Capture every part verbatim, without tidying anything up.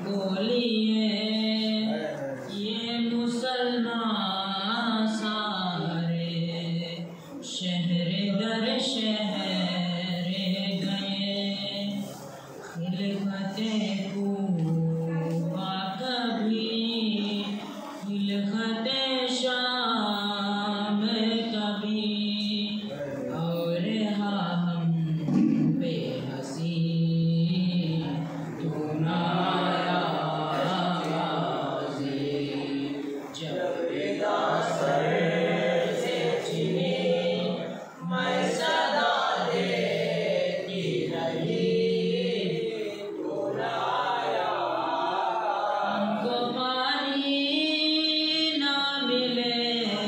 बोलिए ये मुसलमान सारे शहर दर शहर गए। खिलफते कूफा कभी, खिलफते शाम कभी, और हाँ हम बेहसी तू ना आया गाज़ी। जब विदा सर से छिनी मैं सदा देती रही, तू ना आया। हमको पानी ना मिले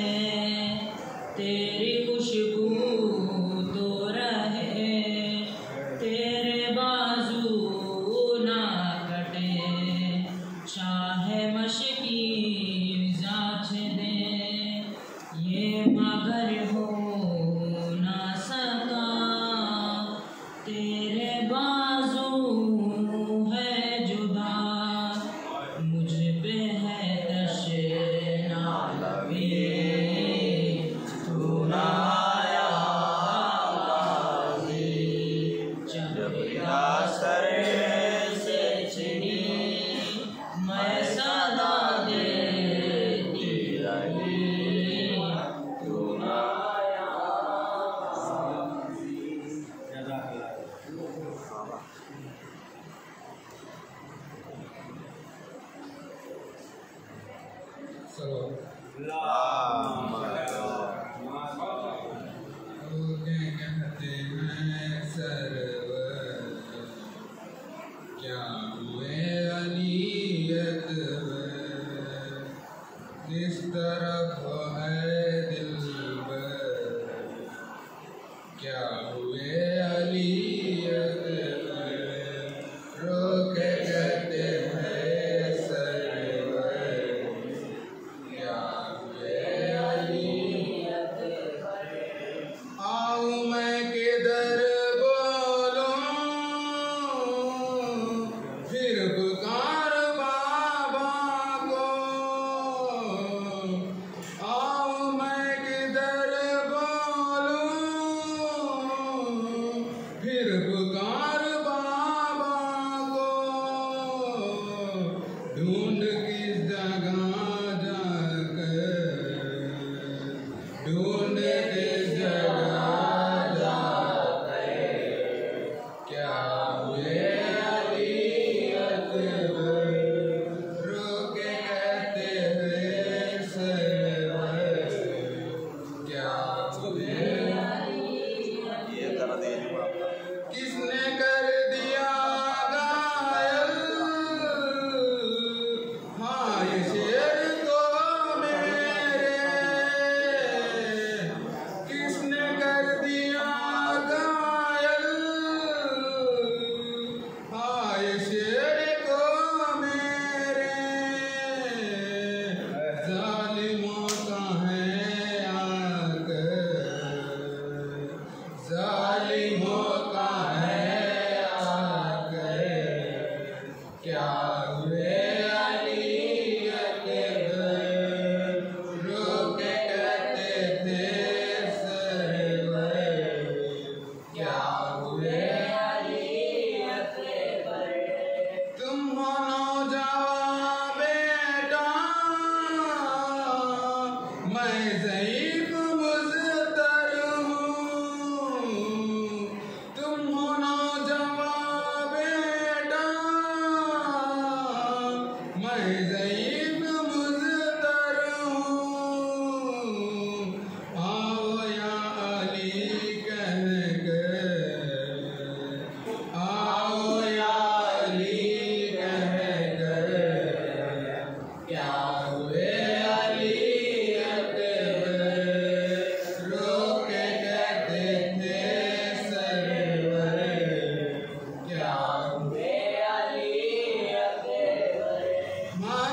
तेरी खुशबू तो रहे, तेरे बाजू ना कटे चाहे मशकी जाच दे। ये मगर हो ना सका तेरे बाजू है जुदा, मुझ पे है तशना लबी तू ना आया गाज़ी। जब विदा सर से छिनी मैं सदा देती रही, तू ना आया गाज़ी। क्या हुए अनियत किस तरफ है दिलबर, क्या हुए अलियत रोके कहते हैं सरवर, क्या हुए अलियत। आऊं मैं किधर बोलूं फिर पुकार बाबा को, आऊं मैं किधर बोलूं फिर पुकार बाबा को। ढूंढ किस जगह जाकर, ढूंढ किस जगह जाकर, क्या हुए अलियत रोके कहते हैं सरवर, क्या हुए किसने कर दिया घायल हाँ ये शेर को मेरे, किसने कर दिया घायल हाँ ये शेर को मेरे। जालिमों का है आकर, जालिमों का है आकर, क्या हुए अलियत रोके कहते थे सरवर, क्या हुए अलियत। तुम हो नौजवान बेटा मैं ज़ईफ़ मुज़्तर हूँ, तुम हो नौजवान बेटा मैं ज़ईफ़ मुज़्तर हूँ। आओ या अली कहकर, आओ या अली कहकर, क्या हुए अलियत रोके कहते थे सरवर, क्या हुए अलियत।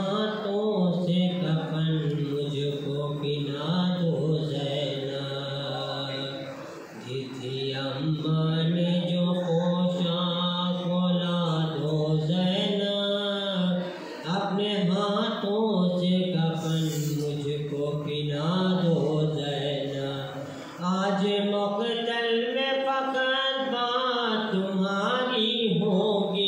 हाथों से कफन मुझको पिना दो ज़ैनब। दी थी अम्मा ने जो पोशाक खोला दो ज़ैनब। अपने हाथों से कफन मुझको पिना दो ज़ैनब। आज मुक़तल में फ़क़त बात तुम्हारी होगी।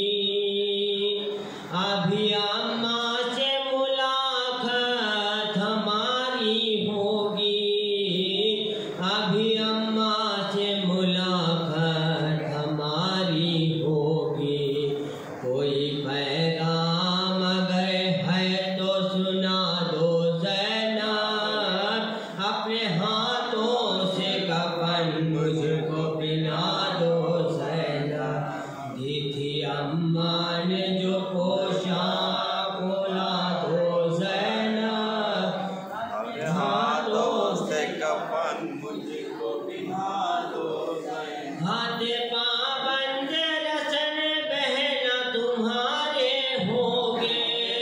अभी अम्मा से मुलाकात हमारी होगी। अभी अम्मा से मुलाकात हमारी होगी। कोई पैगाम अगर है तो सुना दो ज़ैनब। अपने हाथों से कफन मुझको पिना दो ज़ैनब। दी थी अम्मा ने जो पोशाक खोला दो ज़ैनब। अपने हाथों से कफन मुझको पिना दो ज़ैनब। हाथे पाबंद रसन बहना तुम्हारे होगे।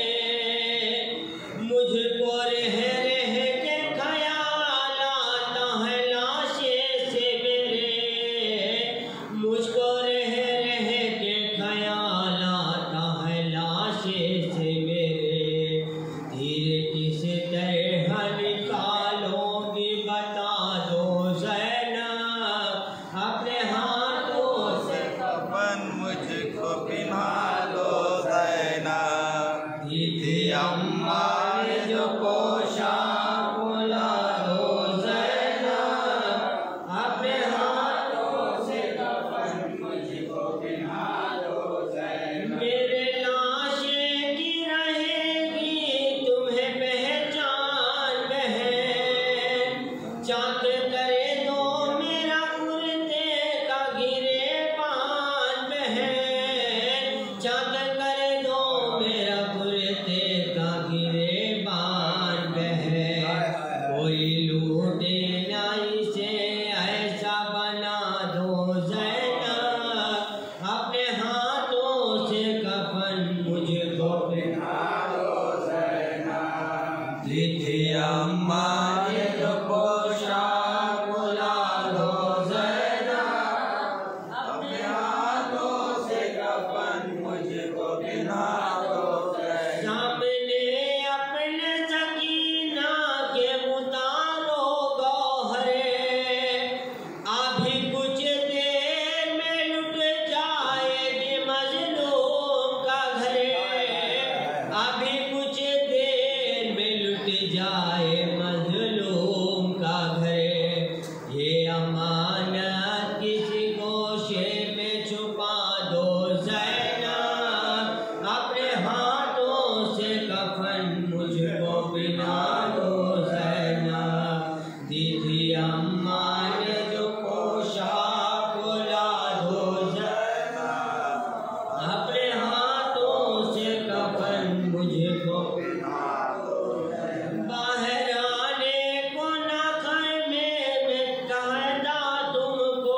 मुझको रह रह के ख्याल आता है लाशे से मेरे। मुझको रह रह के ख्याल आता है लाशे से मेरे। धीरे किस तरह निकालोगी बता दो ज़ैनब। अपने हाथों से कफन मुझको पिना दो ज़ैनब। दी थी अम्मा ने जो पोशाक खोला दो ज़ैनब। अपने हाथों से कफन मुझको पिना दो ज़ैनब। मेरे लाशे की रहेगी तुम्हें पहचान बहन। चाक करे दो मेरा कुर्ते का गिरेबान बहन। चाक करे दो मेरा कुर्ते का गिरेबान बहन। कोई लूटे ना इसे ऐसा बना दो ज़ैनब। अपने हाथों से कफन मुझको पिना दो ज़ैनब। दी थी अम्मा ने जो पोशाक खोला दो ज़ैनब। अपने हाथों से कफन मुझको पिना दो ज़ैनब। सामने अपने सकीना के उतारो गौहरे। अभी कुछ देर में लुट जाएगी मजलूम का घरे। अभी कुछ देर में लुट जाए मजलूम का घरे। ये अमानत किसी गोशे में छुपा दो ज़ैनब। अपने हाथों से कफन मुझको पिना दो ज़ैनब। दी थी अम्मा ने जो पोशाक खोला दो ज़ैनब। अपने हाथों से कफन मुझको बाहर आने को ना खैमे में कहता तुमको।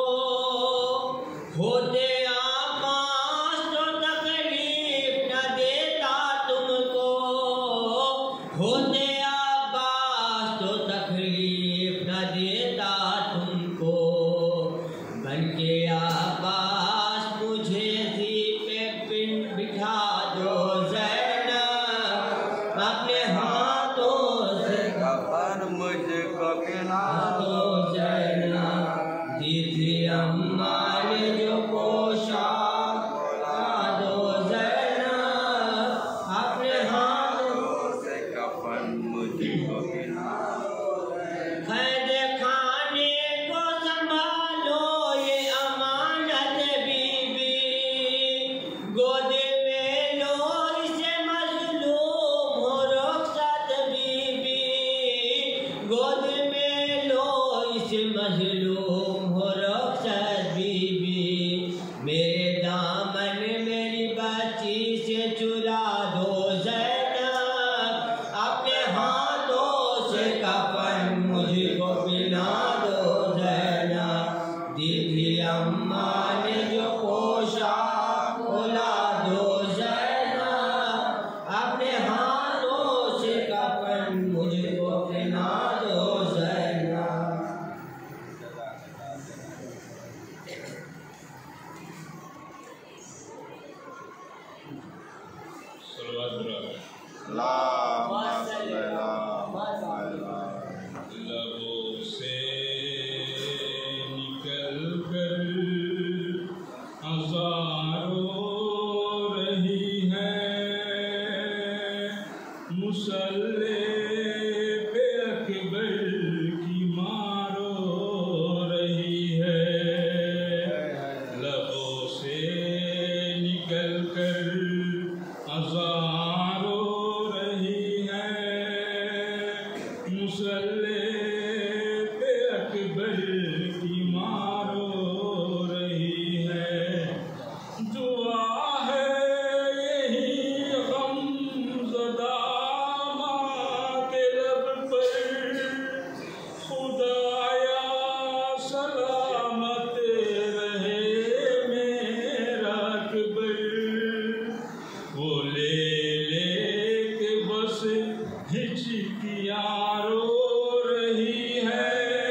होते आबास तो तकलीफ न देता तुमको। होते आबास तो तकलीफ न देता तुमको। बनके आबास मुझे सीपे पिन बिठा दो ज़ैनब। अपने हाथों से कफन मुझको पिना दो ज़ैनब। दी थी अम्मा ने जो पोशाक खोला दो ज़ैनब। अपने हाथों से कफन मुझको पिना कैद खाने को संभालो ये अमानत बीबी। गोद में लो इसे मजलूम हो रुखसत बीबी। गोद में लो मुसल्ले पे अकबर की मारो रही है, लबों से निकल कर अज़ान रो रही है। मुसल्ले पे अकबर की मारो रही है। दुआ है यही गमज़दा माँ के लब पर, खुदाया सलामत रहे मेरा अकबर। वो ले ले के बस हिचकियाँ रो रही है।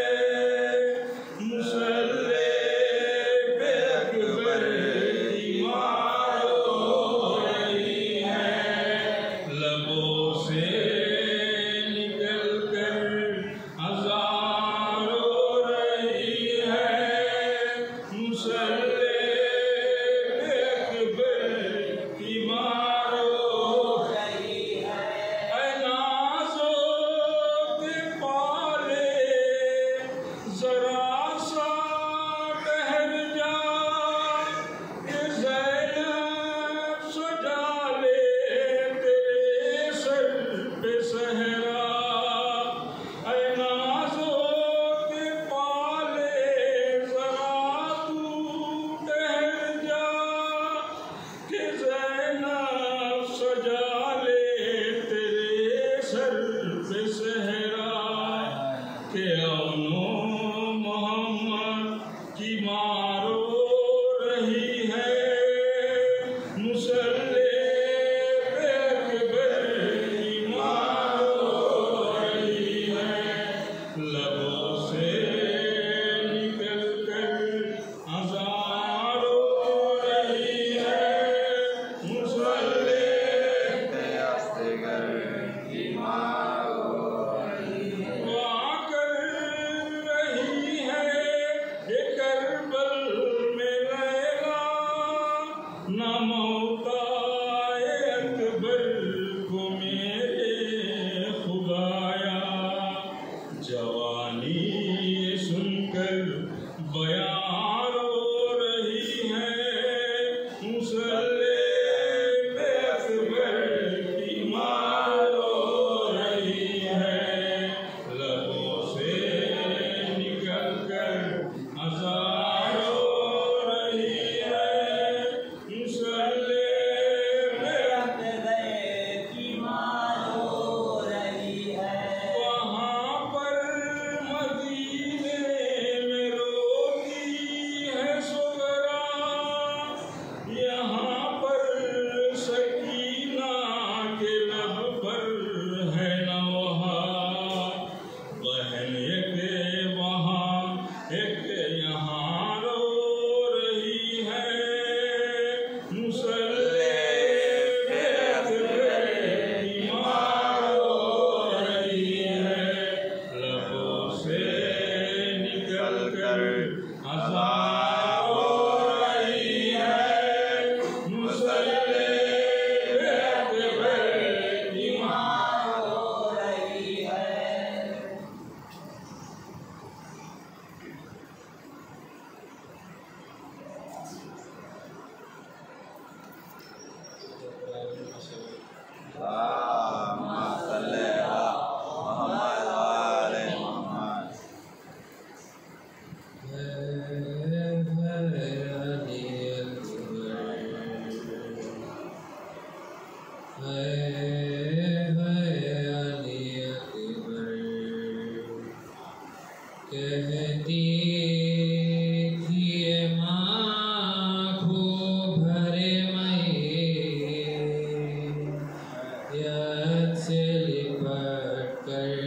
मुसल्ले पे अकबर की माँ रो रही है, लबों से निकल कर अज़ान रो रही है। मुसल्ले पे अकबर की माँ रो रही है। ऐ नाज़ों के पाले ज़रा सा ठहर जा, कि ज़ैनब सजा ले तेरे सर पे सहरा। ऐ नाज़ों के पाले ज़रा तू ठहर जा, कि ज़ैनब सजा ले तेरे सर पे सहरा। के अमनो मोहम्मद की माँ रो रही है। मुसल्ले पे अकबर की माँ रो रही है, लबों से निकल कर अज़ान रो रही है। मुसल्ले पे असगर की माँ रो रही है। दुआ कर रही है ये करबल में लैला, न मौताए अकबर को मेरे खुदाया। जवानी ये सुनकर बयां रो रही है। मुसल्ले पे अकबर की माँ रो रही है, लबों से निकल कर अज़ान रो रही है। मुसल्ले पे अकबर की माँ रो रही है। वहाँ पर मदीने में रोती है सुगरा, यहाँ पर सकीना के लब पर है नौहा। बहन एक वहाँ एक यहाँ रो रही है। मुसल्ले पे अकबर की माँ रो रही है, लबों से निकल कर अज़ान रो रही है। मुसल्ले पे अकबर की माँ रो रही है। अल्लाहुम्मा सल्ली अला मुहम्मद व आले मुहम्मद। कहती थी ये माँ खूब भरे मई, यद से लिपट कर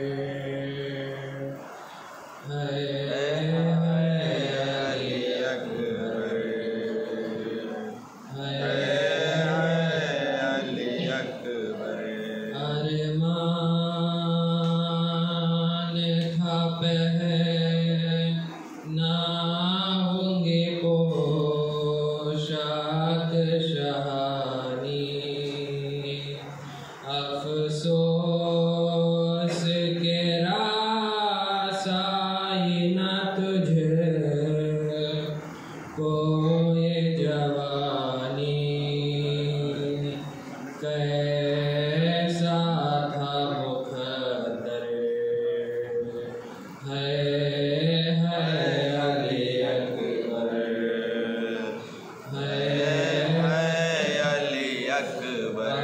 है अली अकबर, है अली अकबर। अरमान था पहना होंगे पोशाक शहानी, अफसोस के रासाई न तुझे कोई जवानी कैसा था मुखतर है है अली अकबर है अली अकबर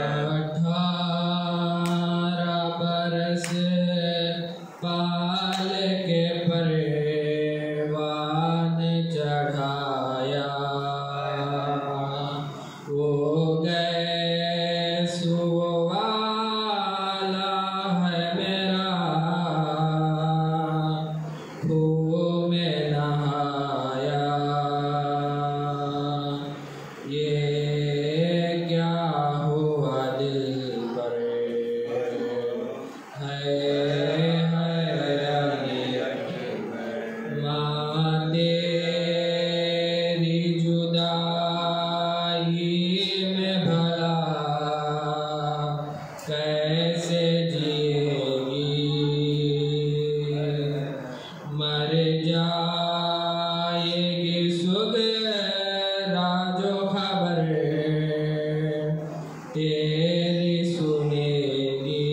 अठारह बरस पाल के परवान चढ़ाया वो गए सुवाला है मेरा खूह में नहाया ये क्या हुआ दिल पर है है अली माँ तेरी जुदाई में भला कैसे जिएगी मर जाएगी सुगरा जो खबर तेरी सुनेगी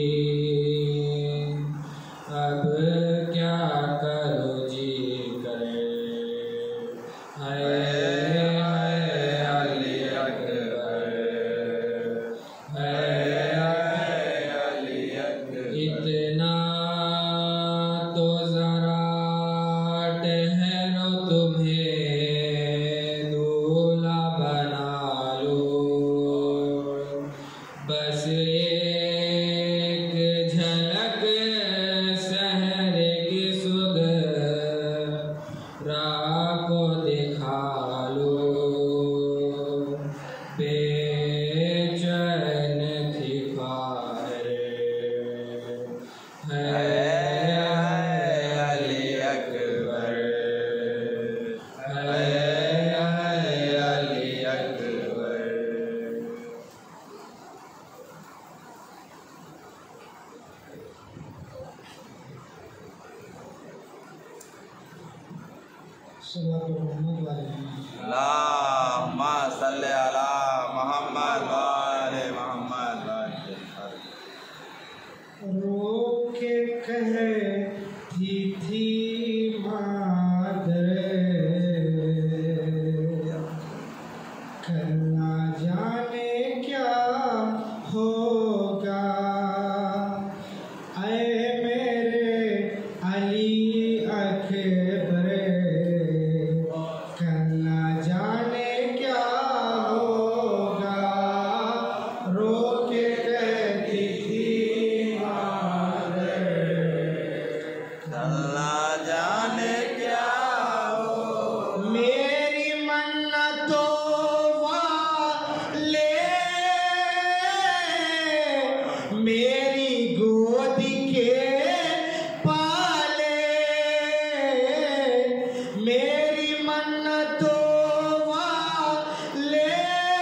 अब क्या करो जी करे है है अली अकबर है अली अकबर इतना तो जरा ठहरो तुम्हें दूल्हा बना लो बस एक झलक शहर की सुगरा को दिखा लो बेचैन थी ख्वाहिर है अली अकबर है अली अकबर अल्लाहुम्मा सल्ली अला मुहम्मद व आले मुहम्मद रो के कहती थी मादर कल ना जाने क्या होगा ऐ मेरे अली अकबर कल ना जाने क्या होगा रो के कहती थी अल्लाह जाने क्या हो मेरी मन्नतों वाले मेरी गोद के पाले मेरी मन्नतों वाले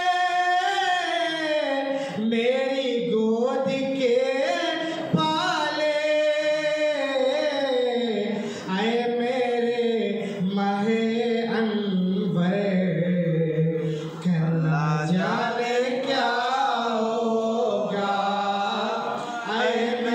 मेरी गोद के पाले आए मेरे माहे अनवर कल जाने क्या होगा आए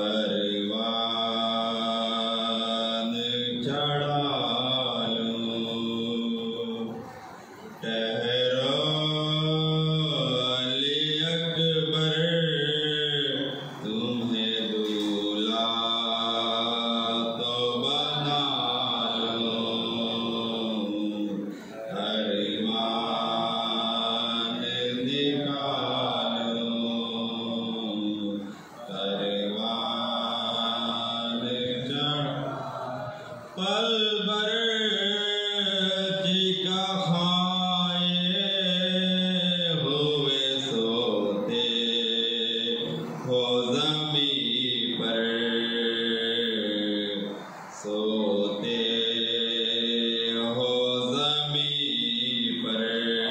परवान चढ़ा लूं। ठहरो अली अकबर तुम्हें दूल्हा तो बना लूं। अरमान निकालूं, परवान चढ़ पल भर चिका खाए हुए सोते हो ज़मी पर, सोते हो ज़मी पर।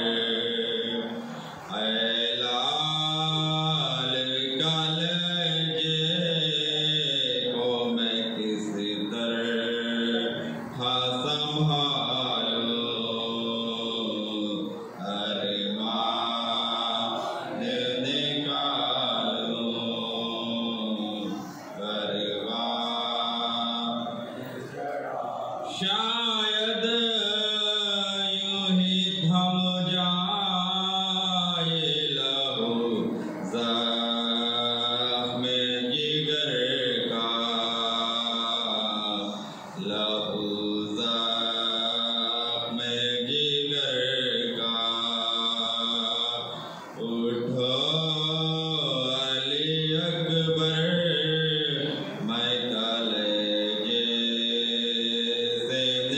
ऐ लाल कलेजे को मैं किस तरह संभालूं। अरमान निकालूं, परवान शायद यूं ही थम जाए लहू ज़ख्म जिगर का, लहू ज़ख्म जिगर का। उठो अली अकबर मैं कलेजे से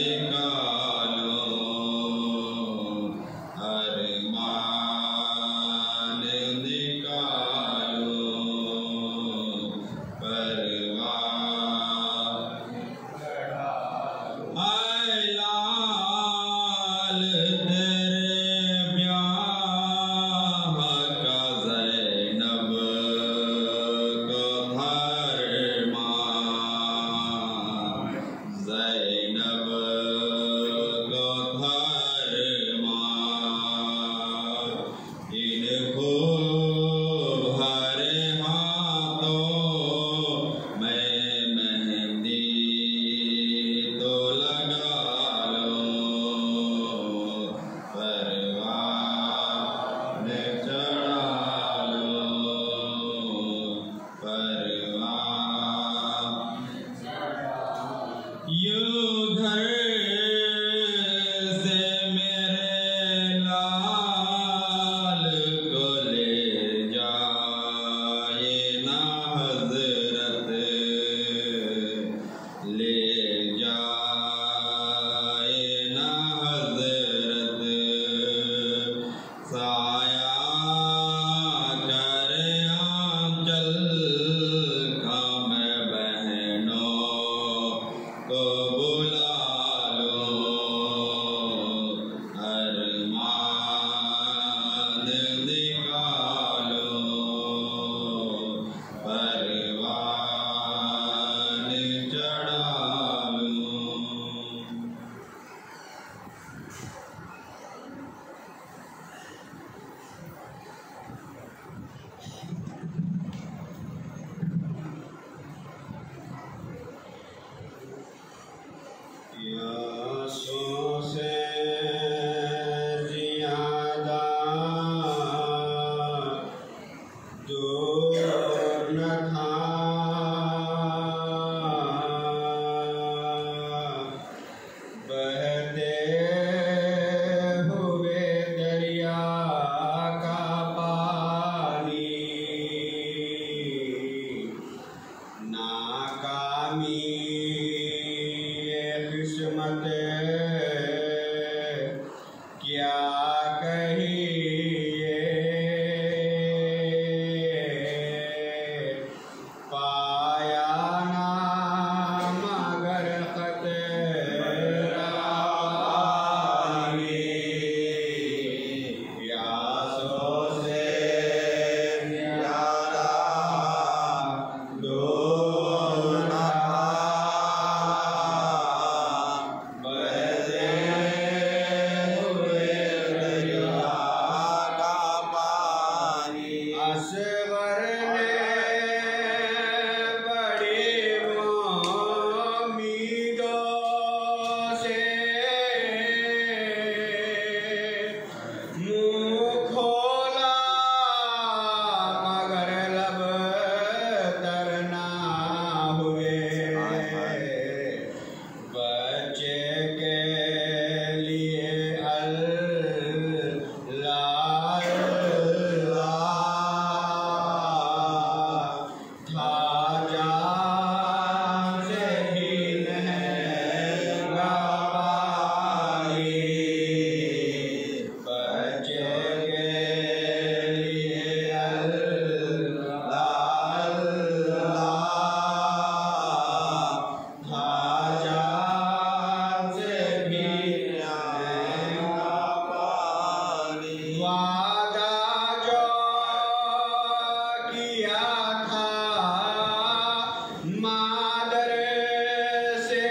मादर से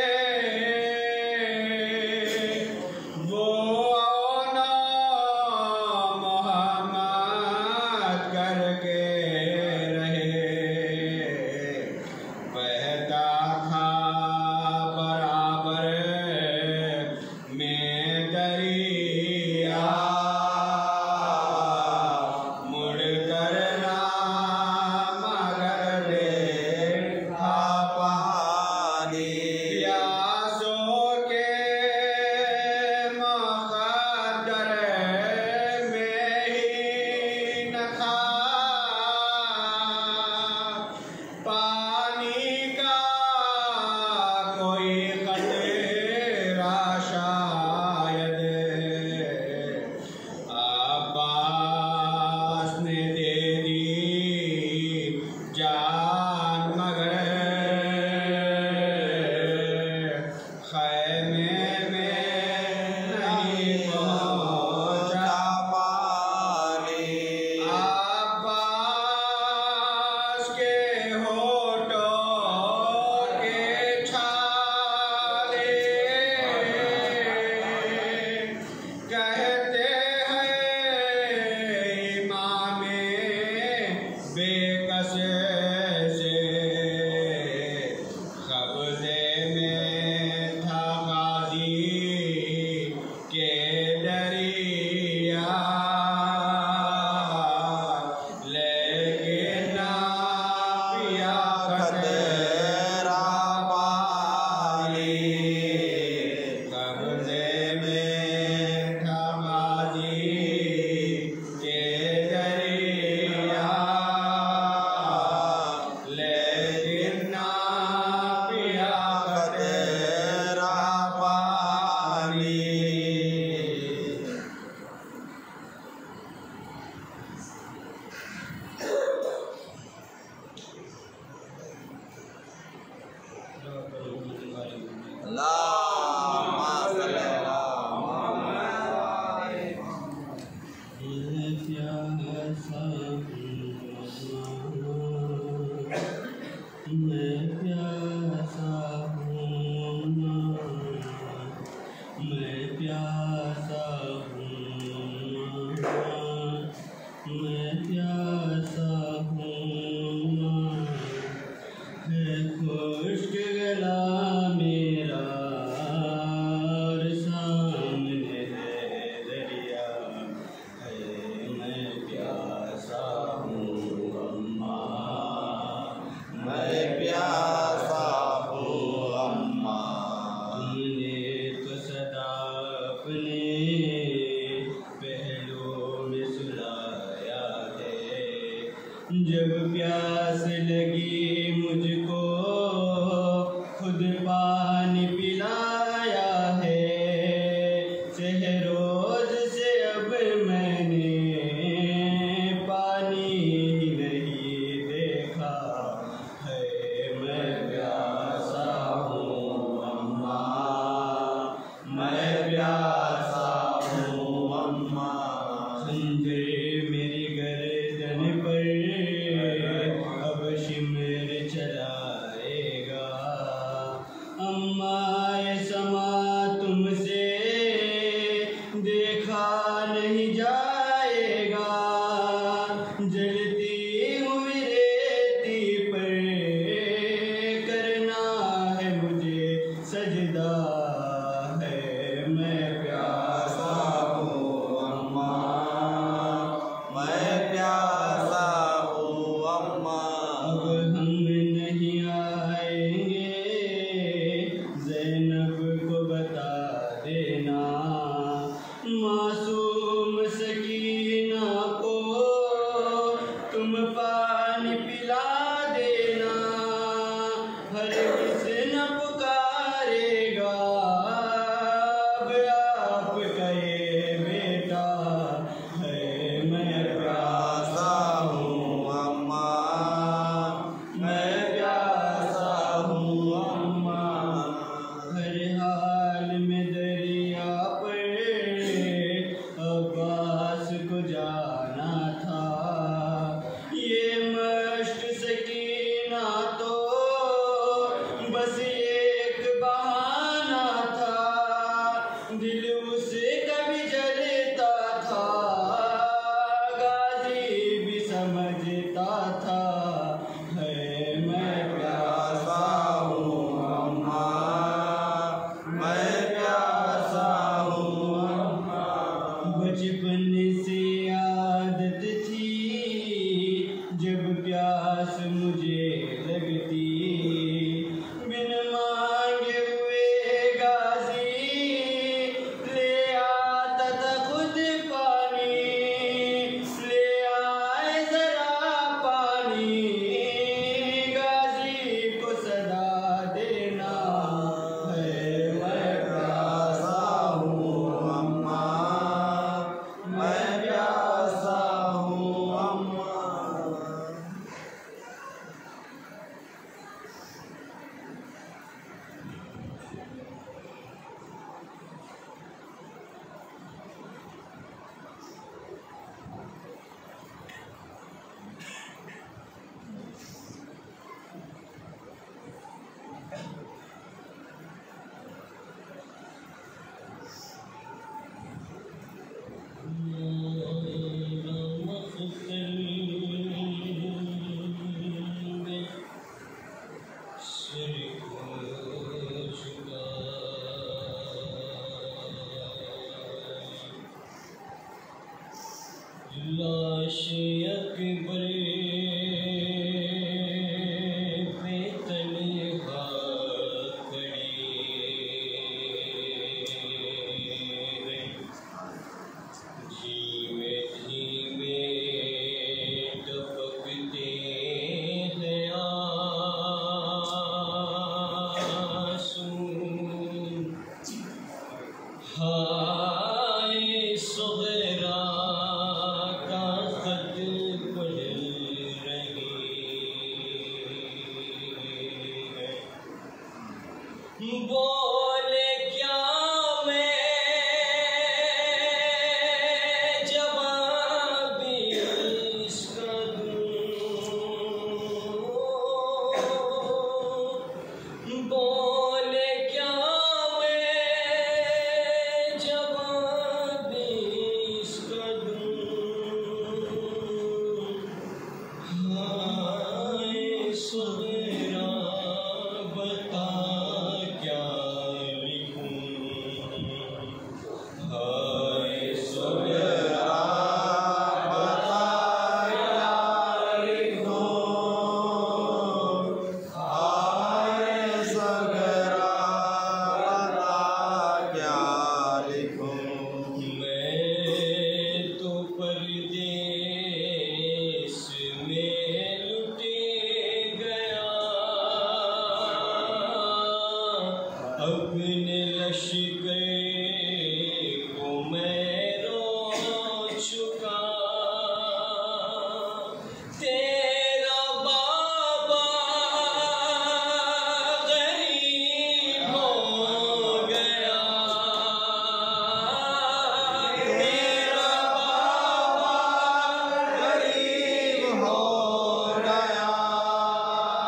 वो ना मोहम्मद करके रहे। बहता था बराबर में दरिया, मुड़ कर ना मगर देखा पानी। प्यासों के मुक़द्दर में ही न था पानी का कोई खतरा शायद। अब्बास ने दे दी जान मगर खैमे में नहीं पहुंचा पानी। अब्बास के होठों के छाले कहते हैं इमामे बेकस से। कब्ज़े में था गाज़ी के दरिया, लेकिन ना पिया खतरा पानी। कब्ज़े में था गाज़ी के दरिया, लेकिन ना पिया खतरा पानी। अल्लाहुम्मा सल्ली अला मैं प्यासा हूँ ना, मैं प्यासा हूँ ना, मैं प्यासा हूँ ना, है खुश्क गला मेरा और सामने है दरिया, है मैं प्यासा हूँ अम्मा, मैं प्यासा हूँ अम्मा। तुमने तो सदा अपने पहलुओं में सुलाया है। जब प्यास लगी मुझको खुद पानी पिलाया है। सहरोज से अब मैंने पानी ही नहीं देखा है। मैं सिर को झुका लाश अकबर पे तलवा खड़ी धीमे धीमे टपकते हैं आंसू हाय सुगरा का खत पढ़ रही है बोले क्या मैं जवाब इसका दूं बोले क्या मैं जवाब इसका दूं हाय सुगरा बता क्या लिखूं हाय सुगरा बता क्या लिखूं हाय सगरा बता क्या लिखूं मैं तो परदेस में लुट गया अपने लश्कर को मैं रो चुका तेरा बाबा गरीब हो गया तेरा बाबा गरीब हो गया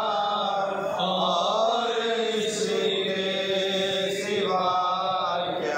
और इसके सिवा क्या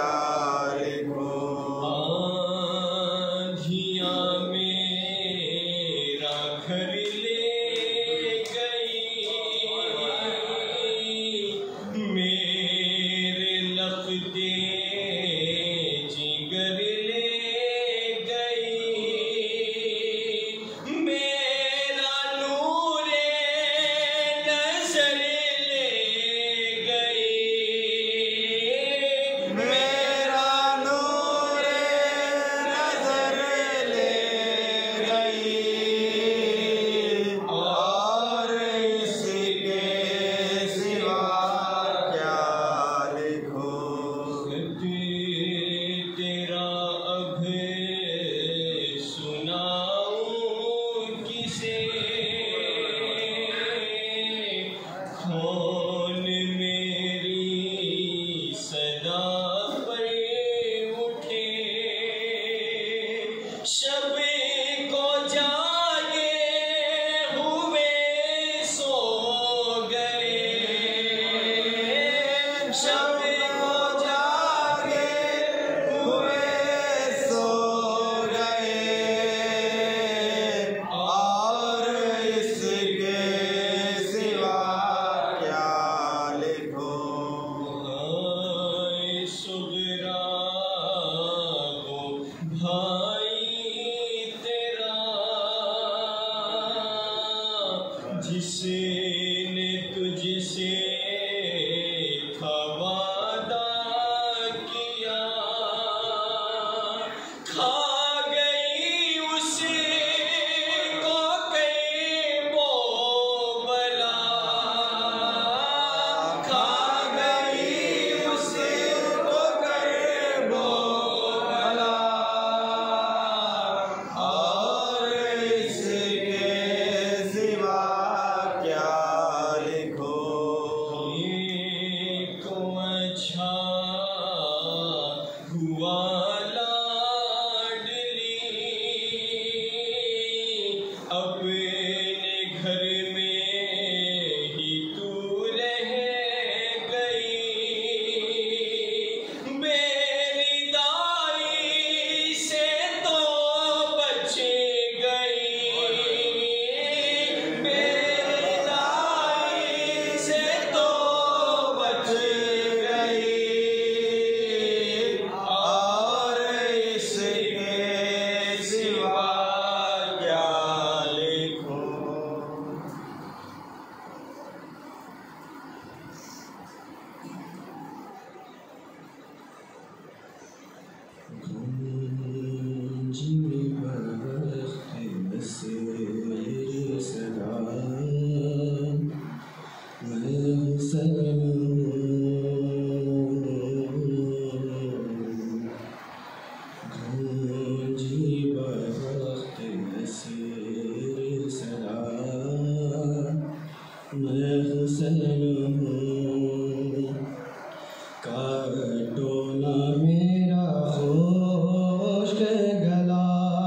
काटो ना मेरा खुश्क गला,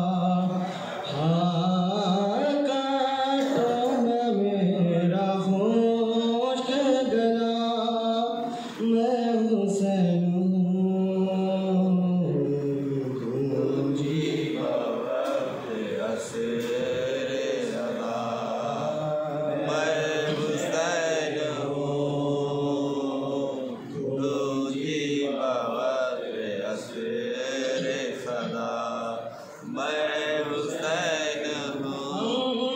हाँ काटो ना मेरा खुश्क गला, मैं हुसैन गूंजी बवक्त असरे सदा, मैं हुसैन गूंजी बवक्त असरे सदा, मैं हुसैन हूँ।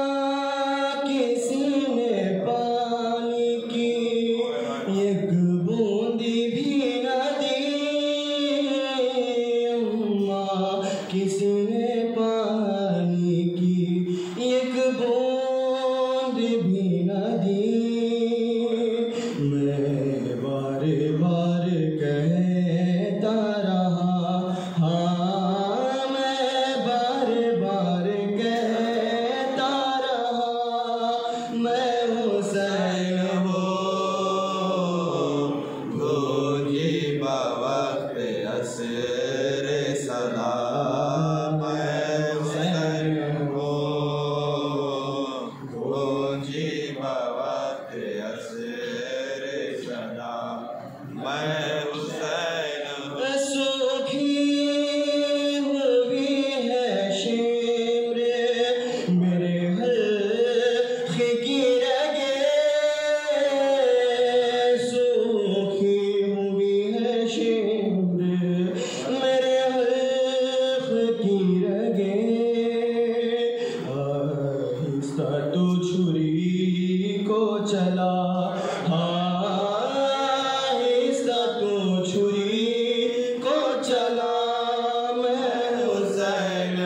किसी ने पानी की एक बूंदी भी न दी, अम्मा किसी ने पानी की एक बूंद भी न दी। मैं बार बार कहता रहा, हाँ मैं बार बार कहता रहा, मैं हुसैन हूँ गूंजी बवक्त असरे सदा, मैं हुसैन हूँ गूंजी बवक्त असरे सदा, मैं हुसैन हूँ। सूखी हुई है शिमरे मेरे हल्क़ की रगे, सूखी हुई है शिमरे मेरे हल्क़ की रगे, आहिस्ता तो छुरी को चला, आहिस्ता तो छुरी को चला, मैं हुसैन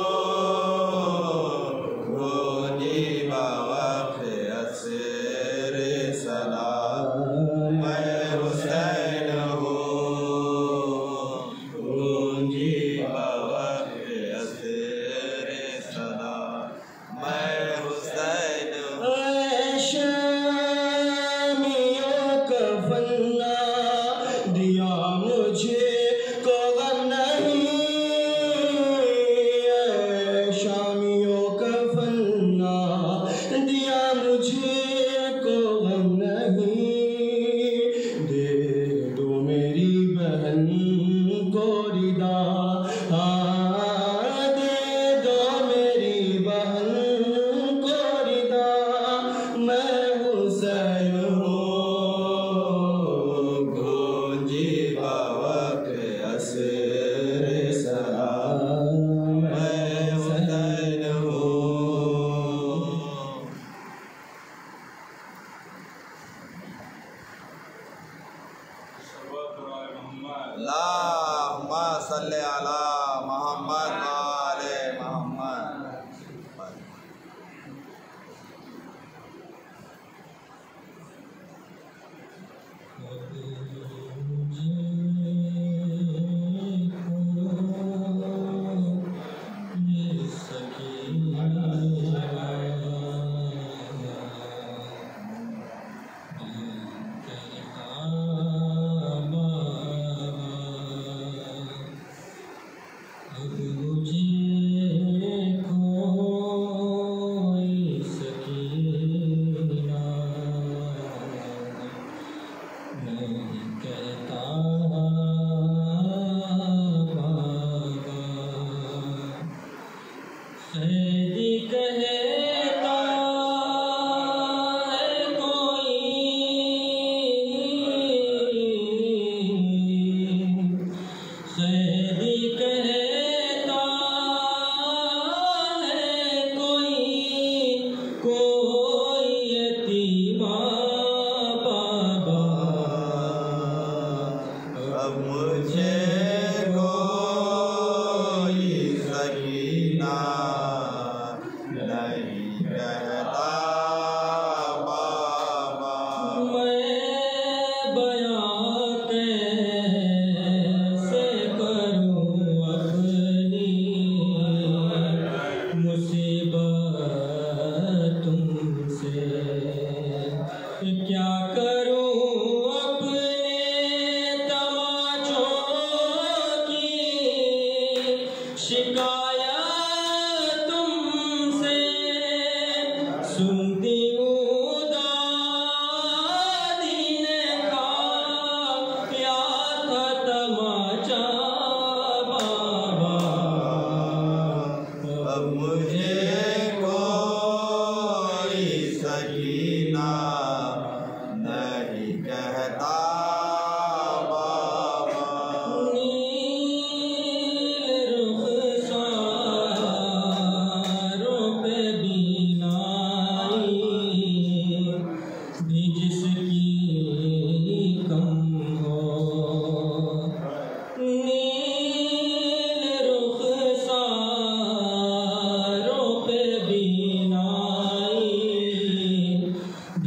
हूँ गूंजी बवक्त असरे सदा, मैं हुसैन हूँ गूंजी बवक्त असरे सदा, मैं हुसैन हूँ।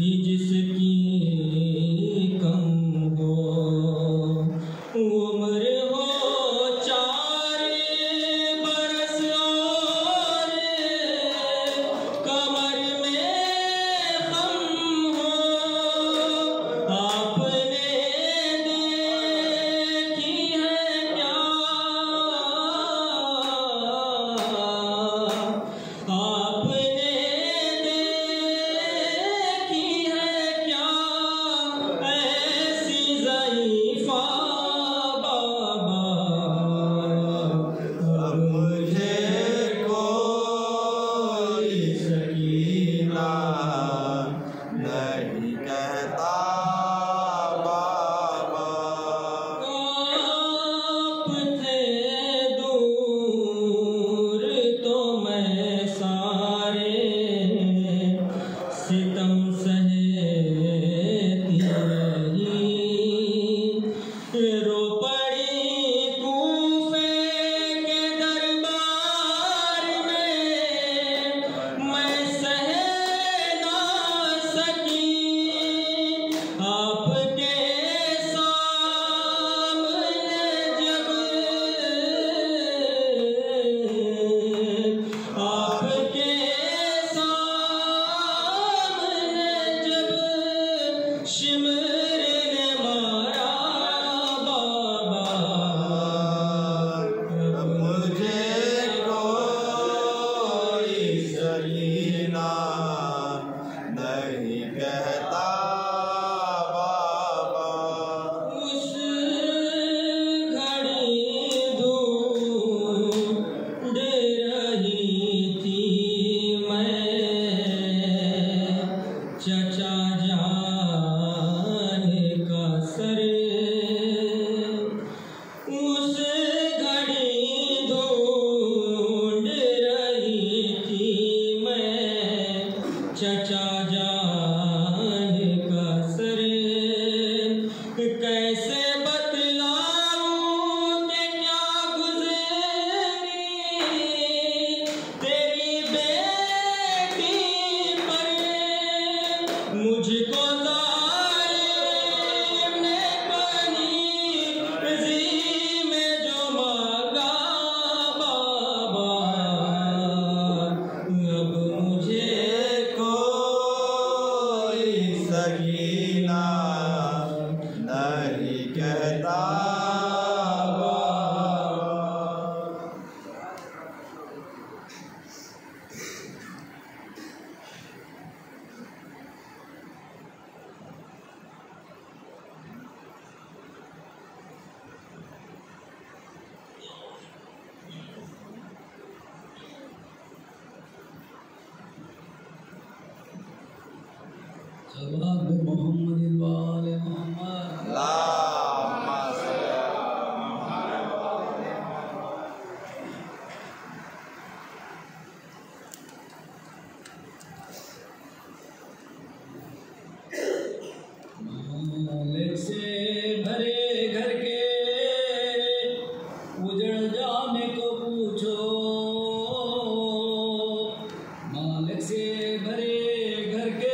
जिसकी कम हो उम्र हो चार बरस और कमर में खम हो आपने देखी है क्या आपने देखी है क्या ऐसी ज़ईफ़ा बाबा अब मुझे कोई सकीना नहीं कहता बाबा। कांपते दूर तो मैं सारे सितम सहेती रही रो पड़ी कूफे के दरबार में मैं सह ना सकी आपके सामने जब आपके सामने जब शिमर ने मारा बाबा अब मुझे कोई सकीना नहीं कहता बाबा। उस घड़ी ढूंढ रही थी मैं चचा जान का सर उस घड़ी ढूंढ रही थी मैं चचा जान का सर कैसे बतलाऊं कि क्या गुज़री तेरी बेटी पर मुझको ज़ालिम ने पनीज़ी में जो मांगा बाबा अब मुझे कोई सकीना नहीं कहता बाबा। सलात मोहम्मद वाले मोहम्मद अल्लाहुम्मा मालिक से भरे घर के उजड़ जाने को पूछो मालिक से भरे घर के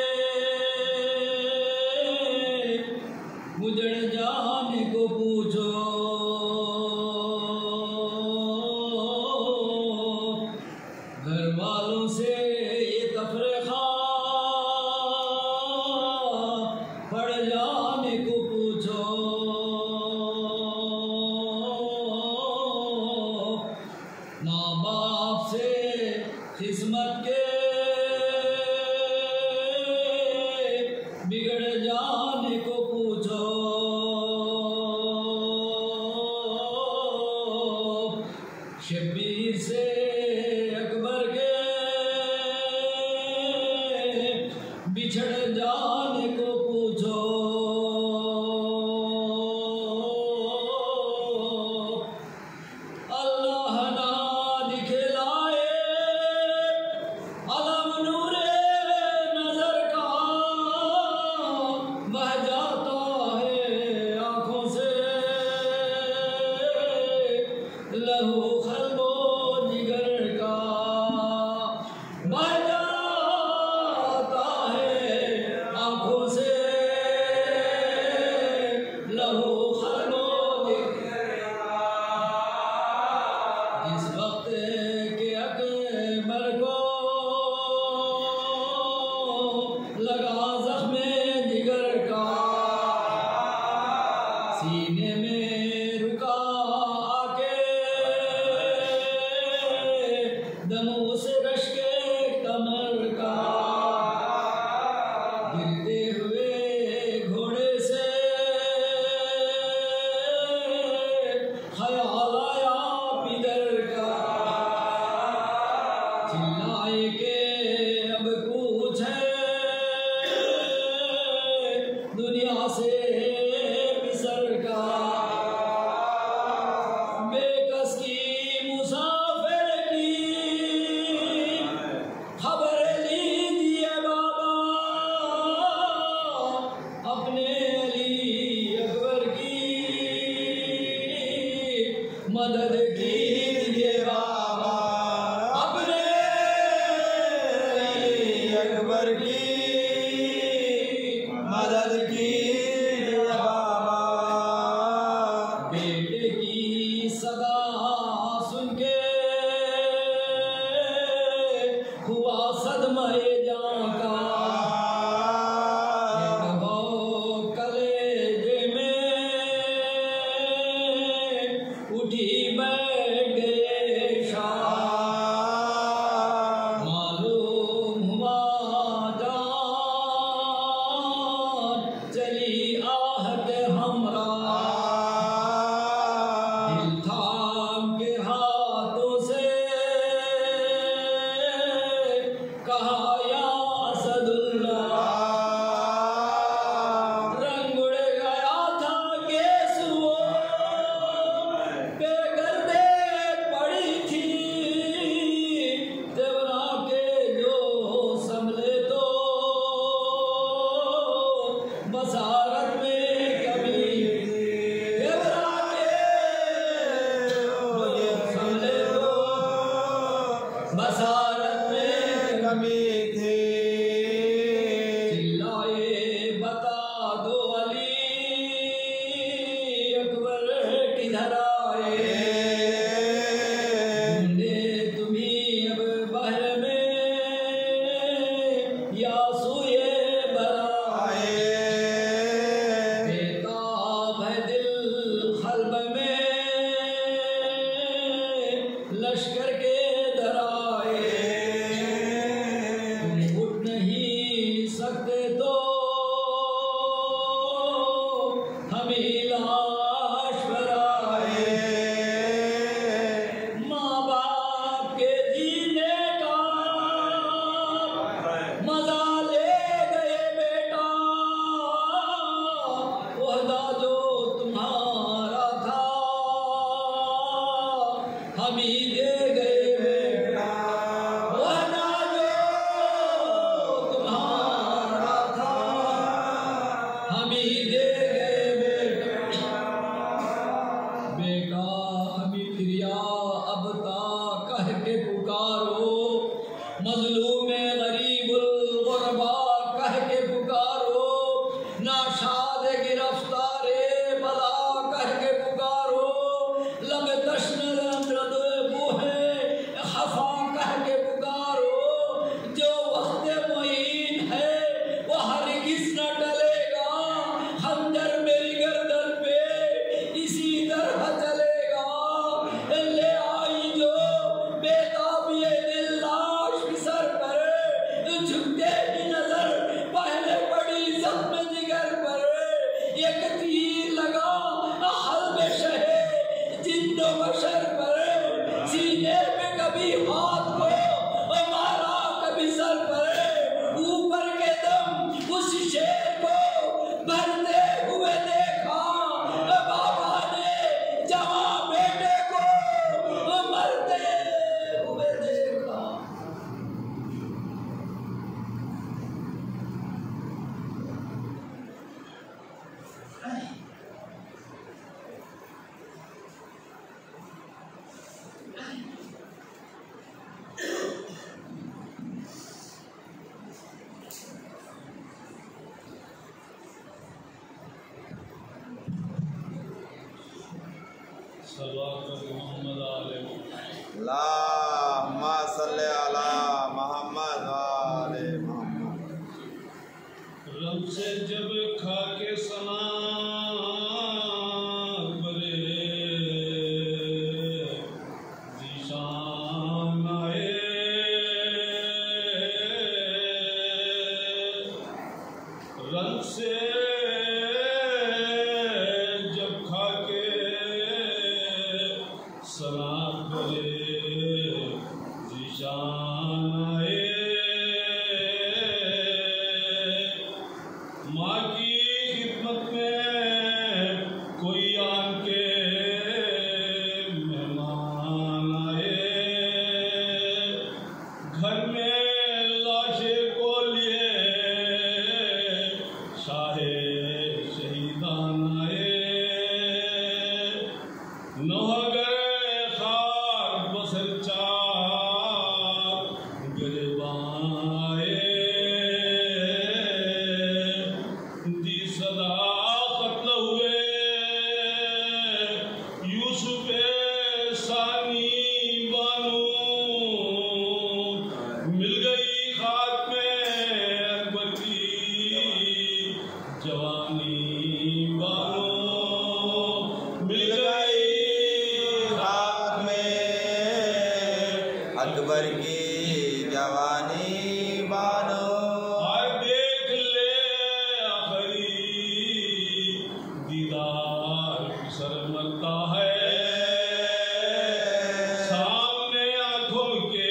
उजड़ जाने को पूछो घर वालों से ये तफरीक़ा पड़ जाने को पूछो माँ बाप से किस्मत के बिगड़ जाने को पूछो शब्बीर से अकबर के बिछड़ जाने को पूछो अल्लाह ना दिखलाए अलम नूरे नजर का बसारत में कभी घबराते समझे तो बसारत में कमी थी। चिल्लाए बता दो अली अकबर किधर आए, ढूंढे तुम्हीं अब बहर में या सूए बराए, बेताब है दिल खल्ब में लश्कर के दराए, तुम उठ नहीं सकते तो हम ही लाश बराए, माँ बाप के जीने का मजा ले गए बेटा, वहदा जो तुम्हारा था हम ही दे गए बेटा, वहदा जो तुम्हारा था हम ही दे गए बेटा, बेटा अभी फिरिया अब ता कह के पुकारो, मजलूम गरीबुल गुरबा कह के पुकारो, नाशाद गिरफ्तारे बला कह के पुकारो, लब तश्न रंद्रद बूहे खफा कह के पुकारो, जो वक्त मुईन है वो हरगिज़ न टलेगा, खंजर मेरी गर्दन पे इसी तरह चलेगा, ले आई जो बेताबिए दिल लाश की सर पर, झुकते ही नजर पहले पड़ी जख्म जिगर पर, एक तीर लगा हल्ब शहे जिंदो बशर पर, सीने पे कभी हाथ को मारा कभी सर पर, ऊपर के दम उस शेर को भरते हुए देखा, बाबा ने जवां बेटे को मरते हुए देखा। अल्लाहुम्मा सल्ली अला मोहम्मद व आले मोहम्मद। रब से जब खा के सना बरे जीशान आए, रब से जब खा के सना बरे जीशान आए, माँ की खिदमत में कोई आके मेहमान आए, घर में लाशे को लिए शाहे शहीदान आए, नौगर खाक बसर चाक गिरबान आए, दी सदा कत्ल हुए यूसुफ सानी बानू, मिल गई खाक में अकबर की जवानी बानू, मिल गई खाक में अकबर की जवानी बानो, आए देख ले आखिरी दीदार किसर मरता है, सामने आंखों के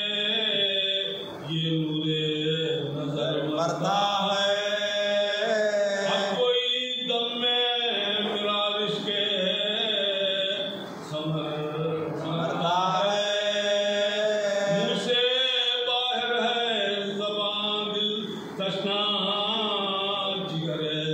ये नूरे नजर मरता है, अब कोई दम में मेरा रिश्के समर मरता है, मुँह से बाहर है ज़बान दिल तश्ना जिगर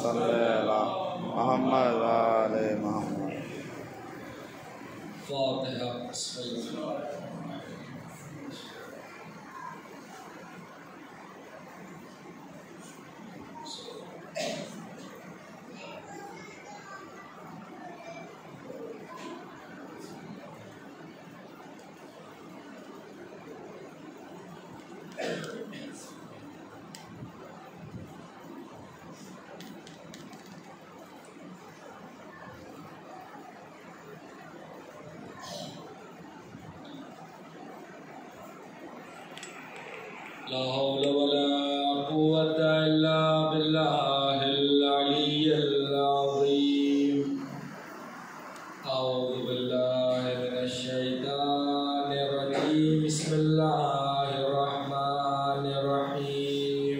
सल्ले अला मोहम्मद व आले मोहम्मद। फातिहा। बिस्मिल्लाह। ला हौला वला कुव्वता इल्ला बिल्लाहिल अलिय्यिल अज़ीम। अऊज़ु बिल्लाहि मिनश शैतानिर रजीम। बिस्मिल्लाहिर रहमानिर रहीम।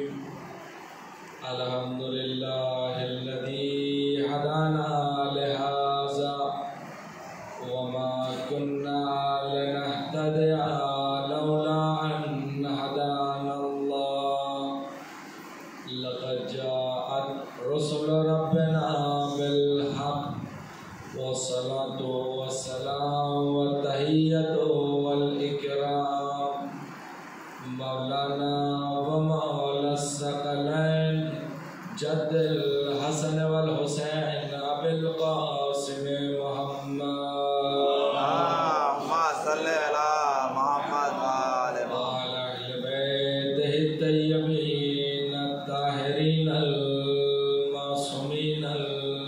अल्हम्दुलिल्लाहिल्लज़ी हदाना लिहाज़ा वमा कुन्ना लिनहतदिया लौला अन हदाना अल्लाह। लक़द जाअत रुसुल रब्बिना बिल हक़ वस्सलातु वस्सलामु वत्तहिय्यतु वल इकराम मौलाना व मौलस सकलैन जद्दुल हसन वल हुसैन अबिल क़ासिम मुहम्मद अल्लाहुम्मा सल्ले अला मोहम्मद व आले व अला अहले बैतिहि तय्यबीन ताहिरीन अल मासूमीन अल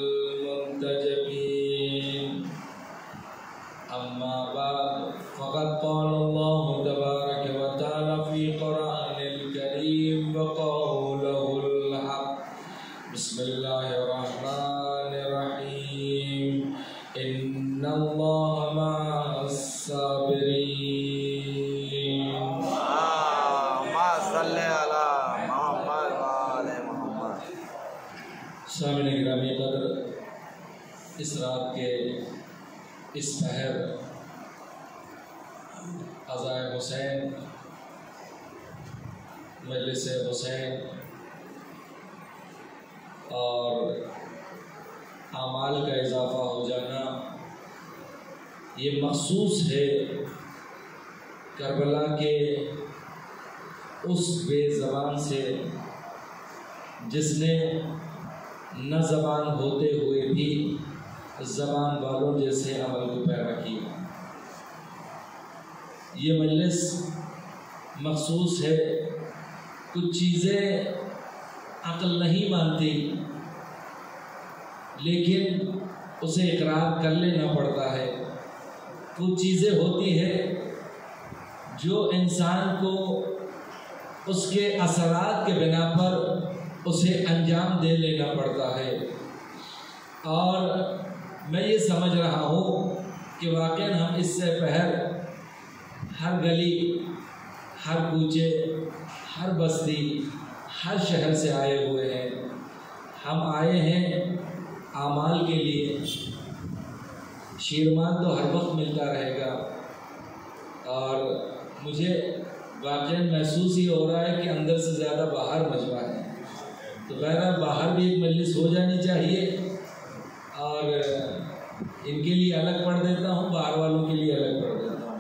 मुंतजबीन। अम्मा बाद फ़क़द क़ाला अल्लाहु तबारक व तआला फ़ी क़ुरआनिल करीम व क़ौलुहुल हक़। बिस्मिल्लाहिर रहमानिर रहीम। इन्नल्लाहा मअस साबिरीन। अल्लाहुम्मा सल्ले अला मोहम्मद व आले मोहम्मद। सामने गिरामी कदर, इस रात के इस पहर अज़ाए हुसैन, मजलिस हुसैन और आमाल का इजाफ़ा हो जाना, ये मखसूस है करबला के उस बेज़बान से जिसने न ज़बान होते हुए भी ज़बान वालों जैसे अमल को पैरा किया। ये मजलिस मखसूस है। कुछ चीज़ें अक़ल नहीं मानती, लेकिन उसे इकरार कर लेना पड़ता है। कुछ चीज़ें होती है जो इंसान को उसके असरात के बिना पर उसे अंजाम दे लेना पड़ता है। और मैं ये समझ रहा हूँ कि वाक़ई हम इससे पहर हर गली, हर कूचे, हर बस्ती, हर शहर से आए हुए हैं। हम आए हैं आमाल के लिए। शीरमान तो हर वक्त मिलता रहेगा और मुझे वाक़ई महसूस ही हो रहा है कि अंदर से ज़्यादा बाहर मजमा है। तो बहरहाल बाहर भी एक मजलिस हो जानी चाहिए और इनके लिए अलग पढ़ देता हूँ, बाहर वालों के लिए अलग पढ़ देता हूँ।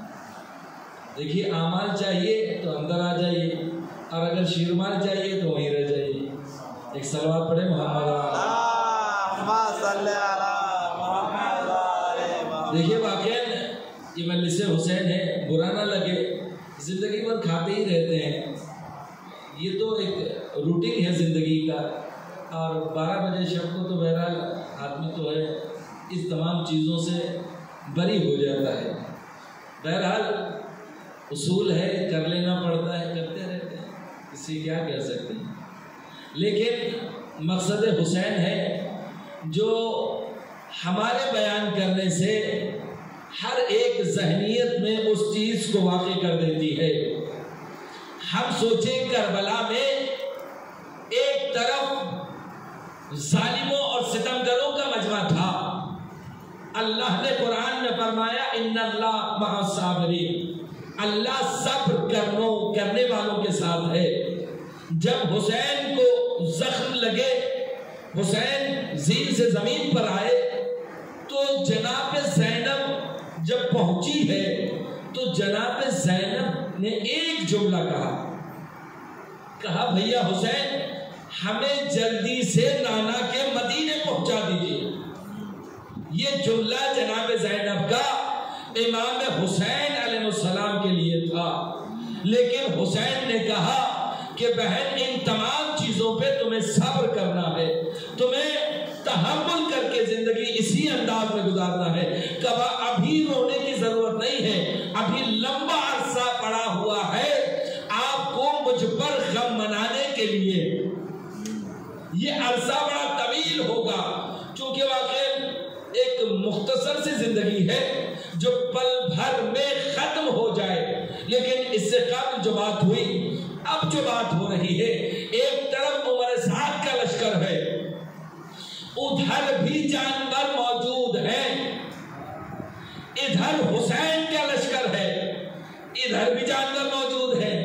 देखिए, आमाल चाहिए तो अंदर आ जाइए और अगर शीरमाल चाहिए तो वहीं रह जाइए। एक सलवात पढ़े मोहम्मद। अल्लाहुम्मा सल्ले अला मोहम्मद व आले मोहम्मद। देखिए, वाक़ई ये मजलिस हुसैन है, बुरा ना लगे, ज़िंदगी भर खाते ही रहते हैं। ये तो एक रूटीन है ज़िंदगी का। और बारह बजे शब को तो बहरहाल आदमी तो है इस तमाम चीज़ों से बरी हो जाता है। बहरहाल उसूल है, कर लेना पड़ता है, करते रहते हैं, इससे क्या कह सकते हैं। लेकिन मकसद हुसैन है जो हमारे बयान करने से हर एक जहनियत में उस चीज़ को वाक़ई कर देती है। हम सोचें करबला में एक तरफ जालिमों और सितमगरों का मजमा था। अल्लाह ने कुरान में फरमाया इन्नल्लाह मअस साबिरीन, अल्लाह सब्र करनो करने वालों के साथ है। जब हुसैन को जख्म लगे हुसैन जीन से जमीन पर आए तो जनाब ज़ैनब जब पहुंची है तो जनाब ज़ैनब ने एक जुमला कहा कहा भैया हुसैन हमें जल्दी से नाना के मदीने पहुंचा दीजिए। ये जुमला जनाब ज़ैनब का इमाम हुसैन अलैहिस्सलाम के लिए था, लेकिन हुसैन ने कहा कि बहन इन तमाम चीजों पे तुम्हें सब्र करना है, तुम्हें तहम्मुल करके जिंदगी इसी अंदाज में गुजारना है। कहा अभी रोने की जरूरत नहीं है, अभी लंबा अरसा पड़ा हुआ है आपको मुझ पर गम मनाने के लिए। ये अरसा बड़ा तवील होगा क्योंकि वाकई एक मुख्तसर सी जिंदगी है जो पल भर में खत्म हो जाए, लेकिन इससे कबल जो बात हुई अब जो बात हो रही है, एक तरफ उमर साद का लश्कर है, उधर भी जानवर मौजूद है, इधर हुसैन का लश्कर है, इधर भी जानवर मौजूद है।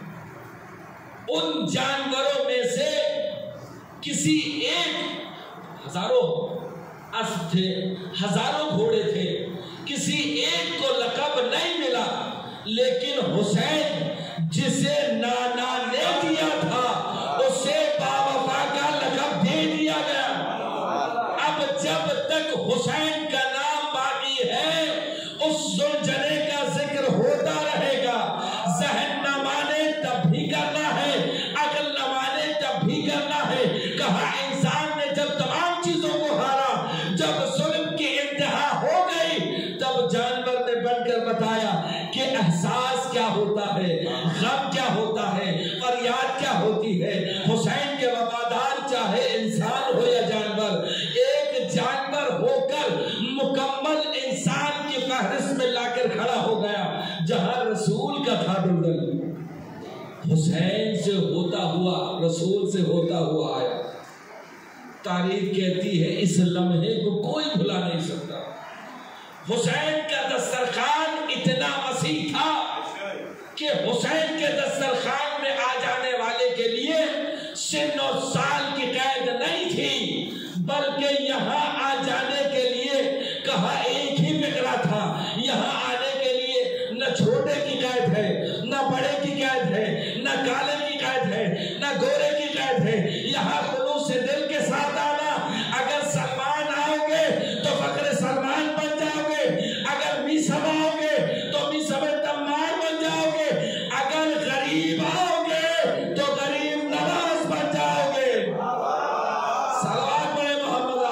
उन जानवरों में से किसी एक, हजारों अस्प थे, हजारों घोड़े थे, किसी एक को लक़ब नहीं मिला, लेकिन हुसैन जिसे नाना ने दिया था उसे बावफा का लक़ब दे दिया गया। अब जब तक हुसैन का नाम बाकी है उस सुलझने का जिक्र होता रहेगा। ज़हन न माने तब भी करना है, अकल न माने तब भी करना है। कहा इंसान ने जब तमाम चीजों को हारा, जब जुल्म की इंतहा हो गई, तब जानवर ने बनकर बताया कि एहसास क्या होता है, गम क्या होता है, फरियाद क्या होती है। हुसैन के वफादार चाहे इंसान हो या जानवर, एक जानवर होकर मुकम्मल इंसान की फहरिस्त में लाकर खड़ा हो गया। जहां रसूल का था दुल्हन, हुसैन से होता हुआ, रसूल से होता हुआ आया। तारीख कहती है इस लम्हे को कोई भुला नहीं सकता। हुसैन का दस्तरखान इतना वसी था कि हुसैन के दस्तरखान में आ जाने वाले के लिए सिन और साल की कैद नहीं थी, बल्कि यहाँ आ जाने के लिए कहा एक ही फिक्रा था। यहाँ आने के लिए न छोटे की कैद है, न बड़े की कैद है, न काले की कैद है, न गोरे की कैद है। यहाँ खुलूस से दिल के साथ आना। अगर सलमान आओगे तो फक्र सलमान बन जाओगे, अगर मीसम आओगे तो मीसम तम्मार बन जाओगे, अगर गरीब आओगे तो गरीब नवाज बन जाओगे। सलावत पढ़े मोहम्मद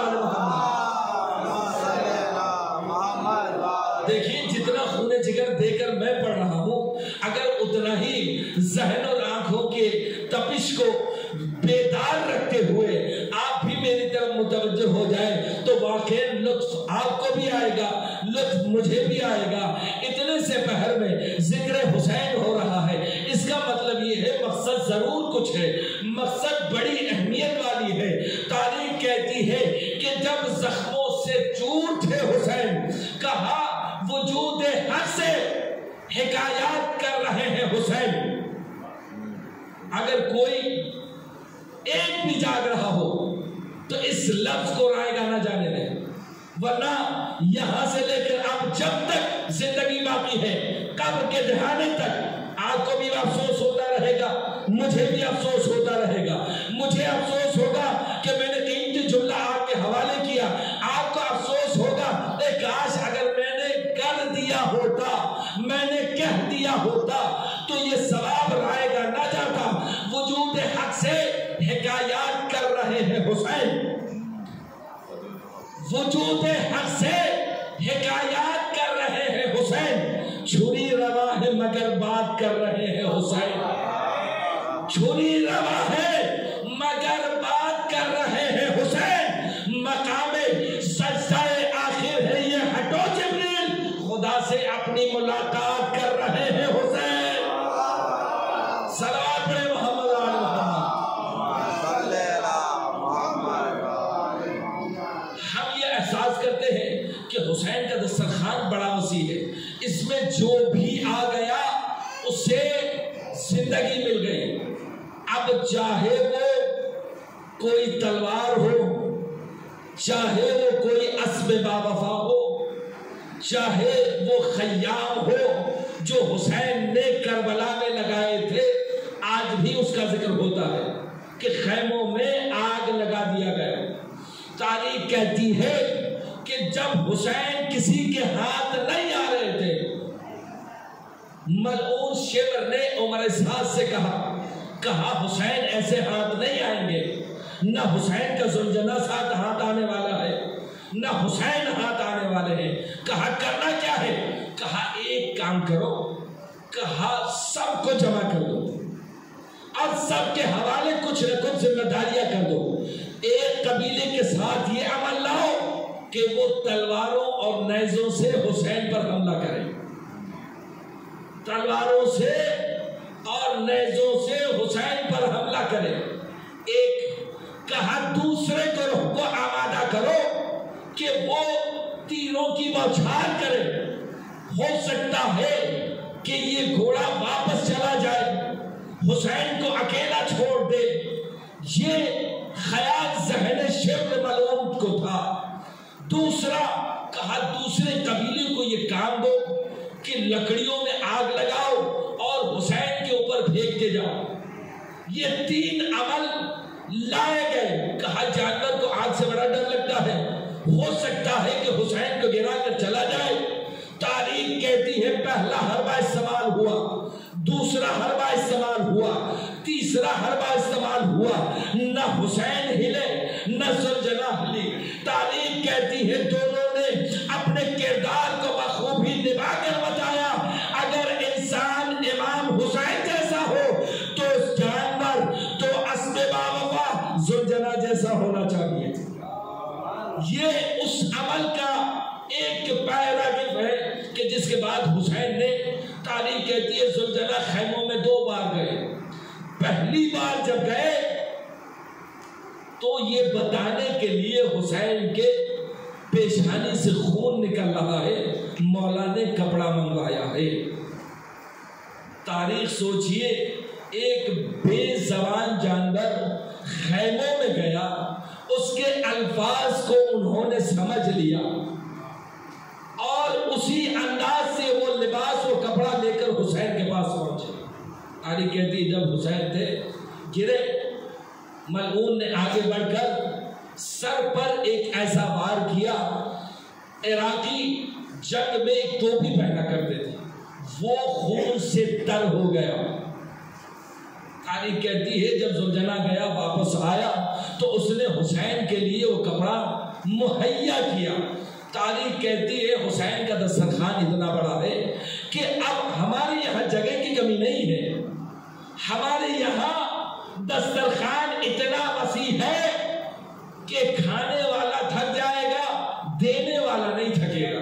मोहम्मद। देखिए जितना खूने जिगर देकर मैं पढ़ रहा हूँ, अगर उतना ही जहन और आंखों के तपिश को बेदार रखते हुए आप भी मेरी तरफ मुतवज्जो हो जाए तो वाकई लुत्फ आपको भी आएगा, लुत्फ मुझे भी आएगा। इतने से पहर में जिक्र हुसैन हो रहा है, इसका मतलब ये है मकसद जरूर कुछ है, मकसद बड़ी अहमियत वाली है। तारीख कहती है कि जब जख्मों से चूर थे हुसैन, कहा वजूद हक से हिकायत कर रहे हैं हुसैन। अगर कोई एक भी जाग रहा हो तो इस लफ्ज को रायगा ना जाने दें, वरना यहां से लेकर अब जब तक जिंदगी बाकी है, कब्र के दहाने तक आपको भी अफसोस होता रहेगा, मुझे भी अफसोस होता रहेगा। मुझे अफसोस होगा कि मैंने कीमती जुमला आपके हवाले किया, आपको अफसोस होगा ए काश अगर मैंने कर दिया होता, मैंने कह दिया होता तो ये सवाब रायगा ना जाता। वजूद हक से हिकायत कर रहे हैं हुसैन, वजूद हक से हिकायत कर रहे हैं हुसैन। छुरी रवा है मगर बात कर रहे हैं हुसैन, छुरी रवा है मगर बात कर रहे हैं हुसैन। मकामे सजदाए आखिर है ये, हटो जिब्रील, खुदा से अपनी मुलाकात कर रहे हैं हुसैन। सलावत पढ़े मोहम्मद मोहम्मद। हम ये एहसास करते हैं कि हुसैन का दस्तरखान बड़ा वसी है, इसमें जो भी आ गया उसे जिंदगी मिल गई। अब चाहे वो कोई तलवार हो, चाहे वो कोई अस्ब बावफा हो, चाहे वो खय्याम हो जो हुसैन ने करबला में लगाए थे, आज भी उसका जिक्र होता है कि खैमों में आग लगा दिया गया। तारीख कहती है कि जब हुसैन किसी के हाथ नहीं आ रहे थे, मलऊन शिमर ने उमर साद से कहा कहा हुसैन ऐसे हाथ नहीं आएंगे, न हुसैन का जुलझना साथ हाथ आने वाला है, न हुसैन हाथ आने वाले हैं। कहा करना क्या है? कहा एक काम करो, कहा सबको जमा कर दो और सबके हवाले कुछ न कुछ जिम्मेदारियां कर दो। एक कबीले के साथ ये अमल लाओ कि वो तलवारों और नेज़ों से हुसैन पर हमला करें, तलवारों से और नेज़ों से हुसैन पर हमला करें। एक कहा दूसरे ग्रोह को आमादा करो कि वो तीरों की बौछार करे। हो सकता है कि ये घोड़ा वापस चला जाए, हुसैन को अकेला छोड़ दे। ये ख्याल ज़हन शिब्र मलऊन को था। दूसरा कहा दूसरे कबीले को ये काम दो कि लकड़ियों में आग लगाओ और हुसैन के ऊपर फेंकते जाओ। ये तीन अमल लाए गए। कहा जानवर को आग से बड़ा डर लगता है, हो सकता है कि हुसैन को गिरा कर चला जाए। तारीख कहती है पहला हरबा इस्तेमाल हुआ, दूसरा हरबा इस्तेमाल हुआ, तीसरा हरबा इस्तेमाल हुआ, न हुसैन हिले न सुलझना हिली। तारीख कहती है दोनों ने अपने किरदार को बखूबी निभा कर बताया। अगर इंसान इमाम हुसैन जैसा हो तो जानवर तो अस्बे बावफा जुलझना जैसा होना चाहिए। ये उस अमल का एक पैराग्राफ है कि जिसके बाद हुसैन ने, तारीख कहती है जुलझना खैमों में दो बार गए। पहली बार जब गए तो ये बताने के लिए हुसैन के पेशानी से खून निकल रहा है, मौला ने कपड़ा मंगवाया है। तारीख सोचिए, एक बेजबान जानवर खैमों में गया, उसके अल्फाज को उन्होंने समझ लिया और उसी अंदाज से वो लिबास और कपड़ा लेकर हुसैन के पास पहुंचे। तारीख कहती जब हुसैन थे गिरे, मलऊन ने आगे बढ़कर सर पर एक ऐसा वार किया। इराकी जंग में एक टोपी पहना करते थे, वो खून से तर हो गया। तारीख कहती है जब जुलझना गया वापस आया तो उसने हुसैन के लिए वो कपड़ा मुहैया किया। तारीख कहती है हुसैन का दस्तरखान इतना बड़ा है कि अब हमारे यहाँ जगह की कमी नहीं है। हमारे यहाँ दस्तरखान इतना वसी है कि खाने वाला थक जाएगा, देने वाला नहीं थकेगा।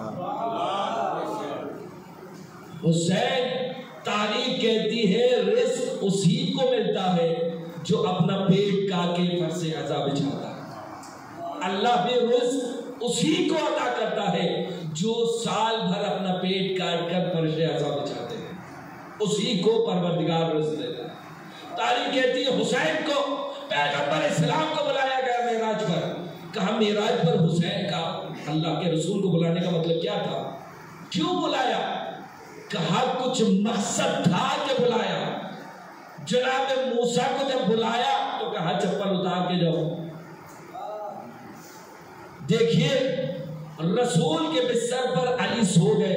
हुसैन, तारीख कहती है रिस्क उसी को मिलता है जो अपना पेट काके फरसे अज़ा बिछाता है। अल्लाह भी रिस्क उसी को अदा करता है जो साल भर अपना पेट काट कर फरसे अज़ा बिछाते हैं, उसी को परवरदिगार रिस्क देता है। तारीख कहती है हुसैन को पैगंबर इस्लाम को बुलाया गया मेराज पर। कहा मेराज पर हुसैन का अल्लाह के रसूल को बुलाने का मतलब क्या था, क्यों बुलाया? कहा कुछ मकसद था कि बुलाया। जनाब मूसा को जब बुलाया तो कहा चप्पल उतार के जाओ। देखिए रसूल के बिस्तर पर अली सो गए,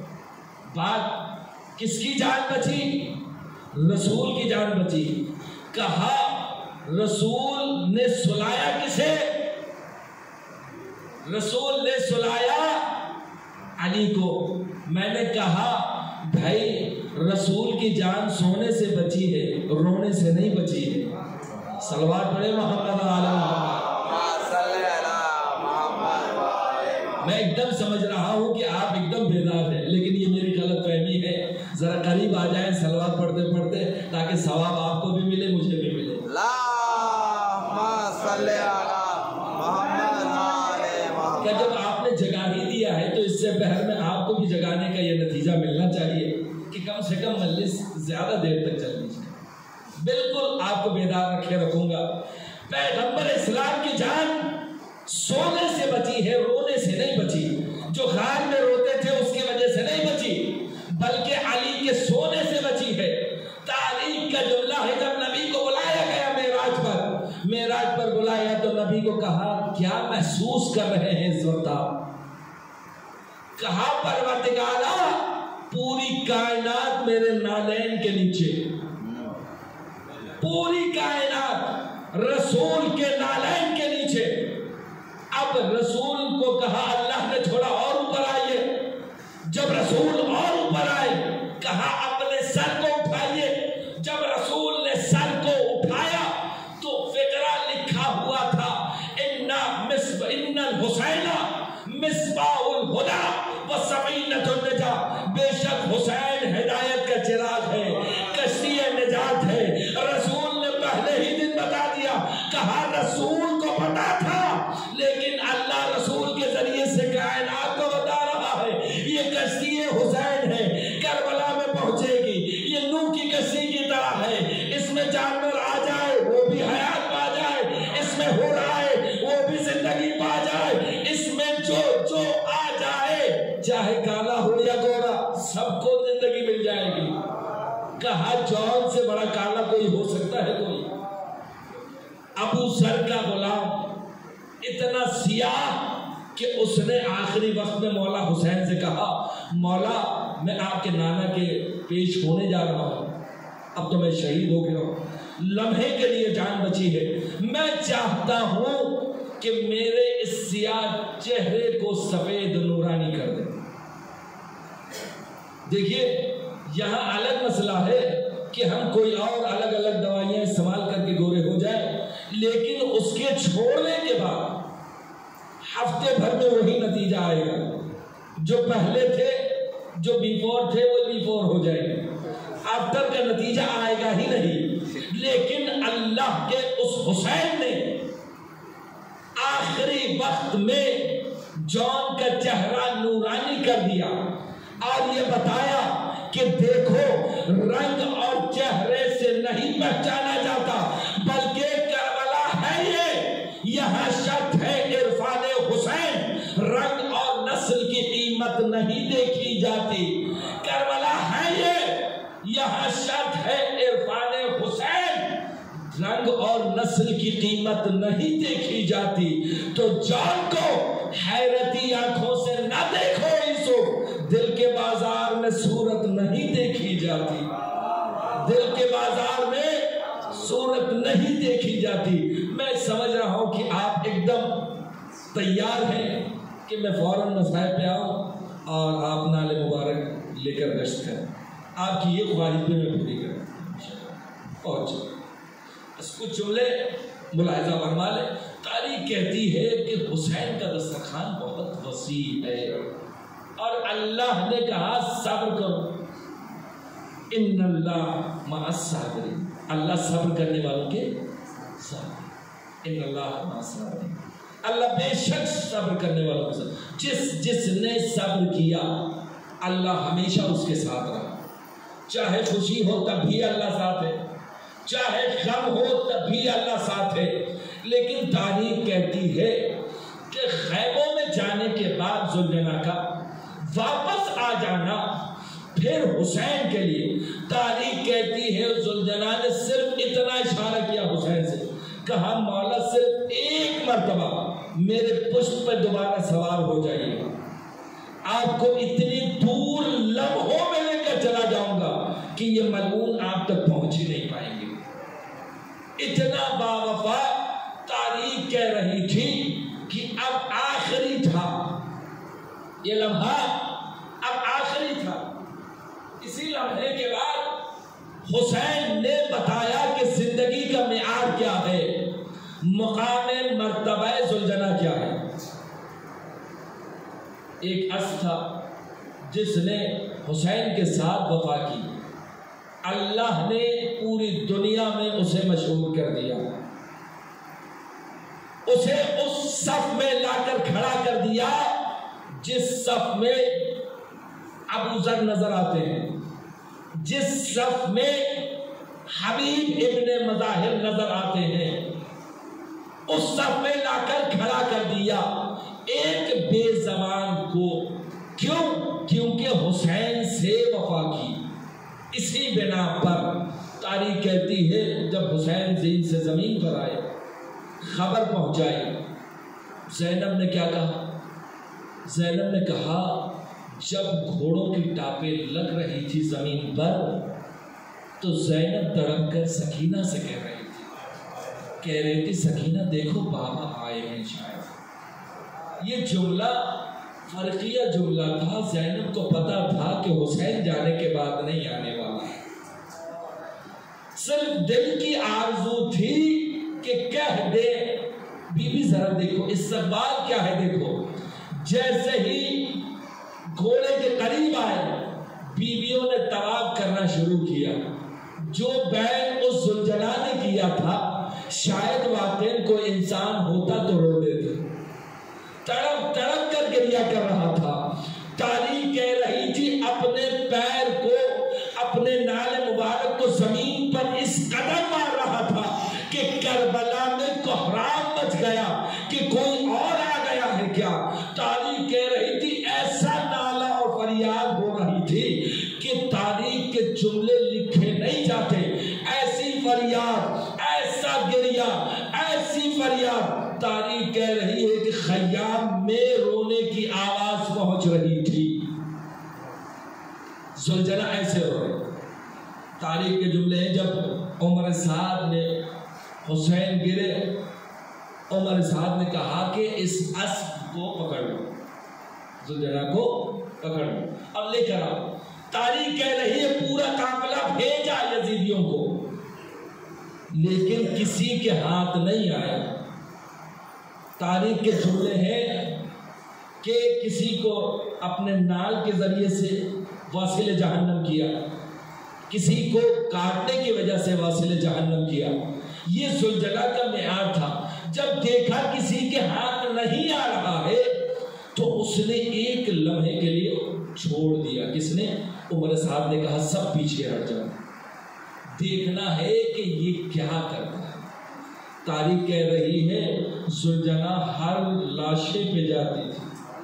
बात किसकी जान बची? रसूल की जान बची। कहा रसूल ने सुलाया किसे? रसूल ने सुलाया अली को। मैंने कहा भाई रसूल की जान सोने से बची है, रोने से नहीं बची है। सलवात पढ़े मोहम्मद आला मोहम्मद। मैं एकदम समझ रहा हूँ कि आप एकदम बेदार हैं, लेकिन ये मेरी गलत फहमी है। जरा करीब आ जाएं सलवात पढ़ते पढ़ते, ताकि सवाब आपको भी मिले मुझे भी मिले। क्या जब आपने जगा ही दिया है तो इससे पहले में आपको भी जगाने का ये नतीजा मिलना चाहिए कि कम से कम मजलिस ज्यादा देर तक चलनी चाहिए। बिल्कुल आपको बेदार रखे रखूंगा। पैगंबर इस्लाम की जान सोने से बची है, रोने से नहीं बची। जो खान में रोते थे उसकी वजह से नहीं बची, बल्कि अली के सोने से बची है। तारीख का जुमला है, जब नबी को बुलाया गया मेराज पर, मेराज पर बुलाया तो नबी को कहा क्या महसूस कर रहे हैं इस वक्त आप? कहा परवरदिगारा पूरी कायनात मेरे नालैन के नीचे, पूरी कायनात रसूल के नालैन के नीचे। अब रसूल को कहा अल्लाह ने थोड़ा और ऊपर आइए। जब रसूल और ऊपर आए कहा अपने सर को उठाइए। जब रसूल ने सर को उठाया तो फिकरा लिखा हुआ था, इन्ना मिस्ब इन्नल हुसैना मिस्बाहुल हुदा व सफीनतुन निजा। बेशक हुसैन हिदायत का चिराग है, कश्ती निजात है। रसूल ने पहले ही दिन बता दिया। कहा रसूल को पता था, लेकिन अल्लाह रसूल के जरिए से कायनात को बता रहा है ये कश्ती हुसैन है, करबला में पहुंचेगी। ये नूह की कश्ती की तरह है, इसमें जानवर आ जाए वो भी हयात पा जाए, इसमें हो रहा है वो भी जिंदगी पा जाए, इसमें जो जो आ जाए चाहे काला हो या गोरा सबको जिंदगी मिल जाएगी। कहा जौन से बड़ा काला कोई हो सकता है? कोई अबू सर का गुलाम इतना सियाह कि उसने आखिरी वक्त में मौला हुसैन से कहा मौला मैं आपके नाना के पेश होने जा रहा हूं, अब तो मैं शहीद हो गया हूं, लम्हे के लिए जान बची है, मैं चाहता हूं कि मेरे इस सियाह चेहरे को सफेद नूरानी कर दे। देखिए यहां अलग मसला है कि हम कोई और अलग अलग दवाइयां इस्तेमाल करके गोरे हो जाए, लेकिन उसके छोड़ने के बाद हफ्ते भर में वही नतीजा आएगा। जो पहले थे, जो बिफोर थे, वो बिफोर हो जाएंगे, आफ्टर का नतीजा आएगा ही नहीं। लेकिन अल्लाह के उस हुसैन ने आखिरी वक्त में जौन का चेहरा नूरानी कर दिया और ये बताया कि देखो रंग और चेहरे से नहीं पहचाना जाता, बल्कि करबला है ये। यहां शर्त है इरफान हुसैन, रंग और नस्ल की कीमत नहीं देखी जाती। करबला है ये, यहां शर्त है इरफान हुसैन, रंग और नस्ल की कीमत नहीं देखी जाती। तो जान को हैरती आंखों से न देखो इसो, दिल के बाजार में सूरत नहीं देखी जाती, दिल के बाजार में सूरत नहीं देखी जाती। मैं समझ रहा हूं कि आप एकदम तैयार हैं कि मैं फौरन मसाइब पे आऊं और आप नाले मुबारक लेकर गश्त करें। आपकी ये ख्वाहिश भी मैं पूरी करूं। और कुछ जुमले मुलाहिजा फरमा ले। तारीख कहती है कि हुसैन का दस्तरखान बहुत वसी है और अल्लाह ने कहा सब्र करो, इन्नल्लाह मअस साबिरीन, अल्लाह सब्र करने वालों के साथ, इन्नल्लाह मअस साबिरीन, अल्लाह बेशक सब्र करने वालों के साथ। जिस जिसने सब्र किया अल्लाह हमेशा उसके साथ रहा। चाहे खुशी हो तब भी अल्लाह साथ है, चाहे गम हो तब भी अल्लाह साथ है। लेकिन तारीख कहती है कि खैबों में जाने के बाद जुल्जना का वापस आ जाना फिर हुसैन के लिए, तारीख कहती है जुल्जना ने सिर्फ इतना इशारा किया हुसैन से, कहा मौला सिर्फ एक मर्तबा मेरे पुष्प पर दोबारा सवार हो जाइए, आपको इतनी दूर लम्हों में लेकर चला जाऊंगा कि ये मलून आप तक पहुंच ही नहीं पाएंगे। इतना बावफा तारीख कह रही थी कि अब आखिरी था, ये लम्हा अब आखिरी था। इसी लम्हे के बाद हुसैन ने बताया कि जिंदगी का मियार क्या है, मुकामे मर्तबा जुल्जना क्या है। एक अस था जिसने हुसैन के साथ वफा की, अल्लाह ने पूरी दुनिया में उसे मशहूर कर दिया, उसे उस सफ में लाकर खड़ा कर दिया जिस सफ में अबू जर नजर आते हैं, जिस सफ में हबीब इब्ने मज़ाहिर नजर आते हैं, उस सफ में लाकर खड़ा कर दिया। बिना पर तारीख कहती है जब हुसैन जीन से जमीन पर आए, खबर पहुंचाई, ज़ैनब ने क्या कहा? ज़ैनब ने कहा जब घोड़ों की टापें लग रही थी जमीन पर तो ज़ैनब तड़प कर सकीना से कह रही थी कह रही थी सकीना देखो बाबा आए हैं शायद। ये जुमला फर्किया जुमला था। ज़ैनब को पता था कि हुसैन जाने के बाद नहीं आने वाला, सिर्फ दिल की आरज़ू थी कि कह दे बीबी जरा देखो इस्तकबाल क्या है देखो। जैसे ही घोड़े के करीब आए बीवियों ने तवाफ करना शुरू किया। जो बैन उस जुलझला ने किया था शायद वाकई कोई इंसान होता तो रो देते। तड़प तड़प कर गिरिया कर रहा था। तारीख कह रही थी अपने पैर को अपने नाले मुबारक को जमीन पर इस कदर मार रहा था कि करबला में कोहराम मच गया कि कोई और आ गया है क्या। तारीख कह रही थी ऐसा नाला और फरियाद हो रही थी कि तारीख के जुमले लिखे नहीं जाते। ऐसी फरियाद, ऐसा गिरिया, ऐसी फरियाद। तारीख कह रही है कि खयाम में रोने की आवाज पहुंच रही थी। जुलझला ऐसे रो रहे। तारीख के जुमले हैं जब उमर साद ने हुसैन गिरे, उमर साद ने कहा कि इस अस्ब को पकड़ लो, जुलझला को पकड़ लो अब लेकर आओ। तारीख कह रही है पूरा काफिला भेजा यजीदियों को, लेकिन किसी के हाथ नहीं आया। तारीख के जुमले हैं कि किसी को अपने नाल के जरिए से वासिल जहन्नम किया, किसी को काटने की वजह से वासिल जहन्नम किया। ये जुलझला का मेयार था। जब देखा किसी के हाथ नहीं आ रहा है तो उसने एक लम्हे के लिए छोड़ दिया। किसने? उमर साहब ने कहा सब पीछे हट जाओ, देखना है कि ये क्या करता है। तारीख कह रही है जुलझला हर लाशे पे जाती थी,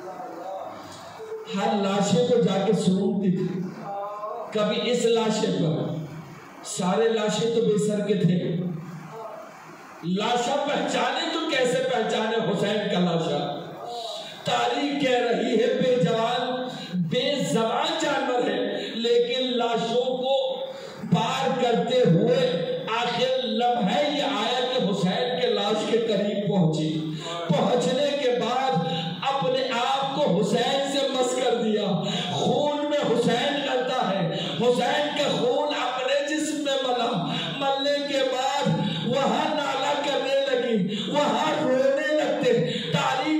हर लाशे को जाके सूंघती थी। कभी इस लाशे पर, सारे लाशे तो बेसर के थे, लाशा पहचाने तो कैसे पहचाने हुसैन का लाशा। तारीख कह रही है बेजवान बेजबान जानवर है, लेकिन लाशों को पार करते हुए आखिर लम्हा ये आया कि हुसैन के लाश के करीब पहुंची। पहुंचने के बाद अपने आप को हुसैन से मस कर दिया। खून में हुसैन करता है, हुसैन का खून अपने जिस्म में मला। मलने के बाद वहां नाला करने लगी, वहां रोने लगते। तारीख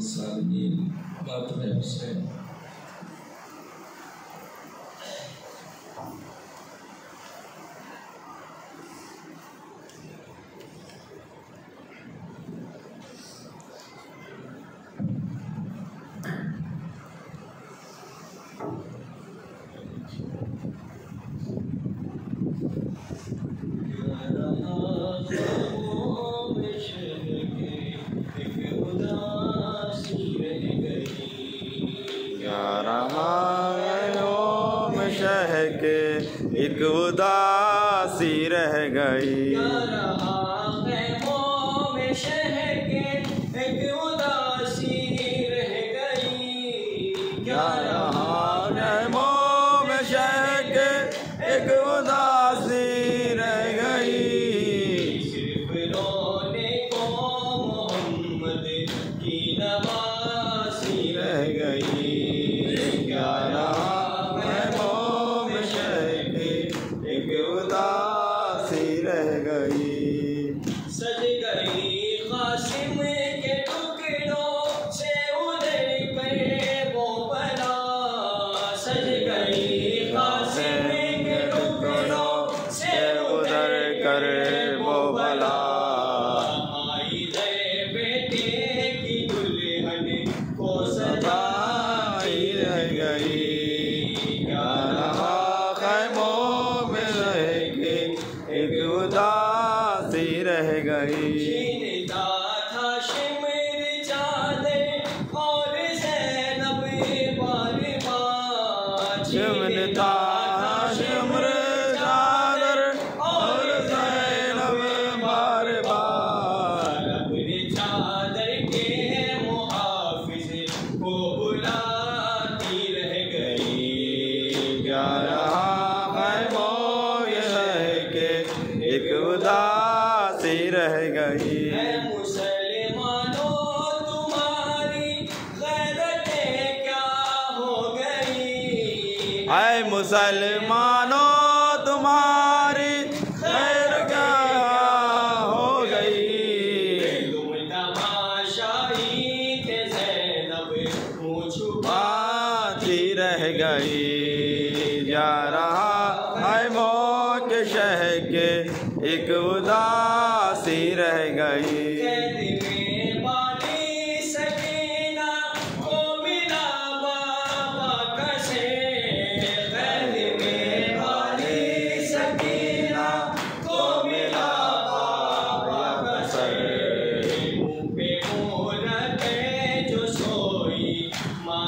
सालिमीन मातम हुसैन। एक उदासी रह गई, खैमों में शह के एक उदासी रह गई। क्या रहा खैमों में शह के एक उदासी रह गई। सिर्फ रोने को मोहम्मद की नवासी रह गई। क्या रहा सज गई कासिम के टुकड़ों से उधर कर वो बला। सज गई कासिम के टुकड़ों से उधर कर वो भला। आई दे बेटे की दुल्हन को सजाई रह गई। क्या रहा खैमों में रह के एक उदासी रह गई। चीनता था शिमर चादर और ज़ैनब बार बार। चिमनता था शिमर चादर और ज़ैनब बार बार। अपने चादर के मुहाफिज को बुलाती रह गई। क्या रहा खैमों में रह के एक उदासी रह गई। है मुसलमानों तुम्हारी गैरतें क्या हो गई। है मुसलमानों तुम्हारी खैर क्या हो गई। तुम तमाशाई थे ज़ैनब मुँह छुपाती रह गई। जा रहा है मौत के शह के एक उदासी रह गई। कैद में बाली सकीना को मिला बाबा कसे। कैद में बाली सकीना को मिला बाबा कसे। मुँह पे मोहलत जो सोई माँ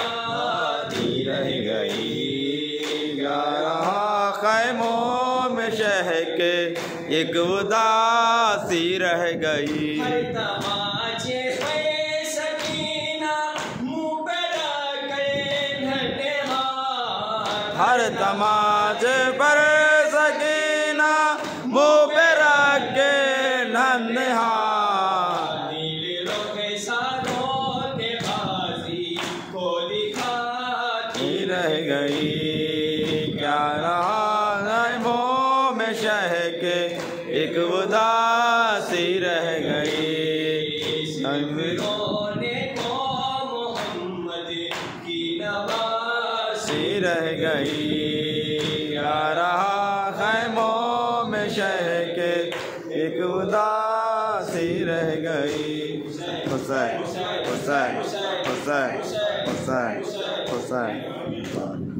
जगाती रह गई। जा रहा खैमों में शह के एक उदासी रह गई। हर तमाचे पे सकीना मुँह पे रखे ढले हाथ। हर तमाचे पर सकीना मुँह पे रख के नन्हे हाथ। नीले रोके सारों के बाजी को दिखाती रह गई। क्या रहा खैमों में शह के एक उदासी रह गई। रोने को मोहम्मद की नवासी रह गई। क्या रहा खैमों में शह के एक उदासी रह गई। हुसैन हुसैन हुसैन हुसैन हुसैन।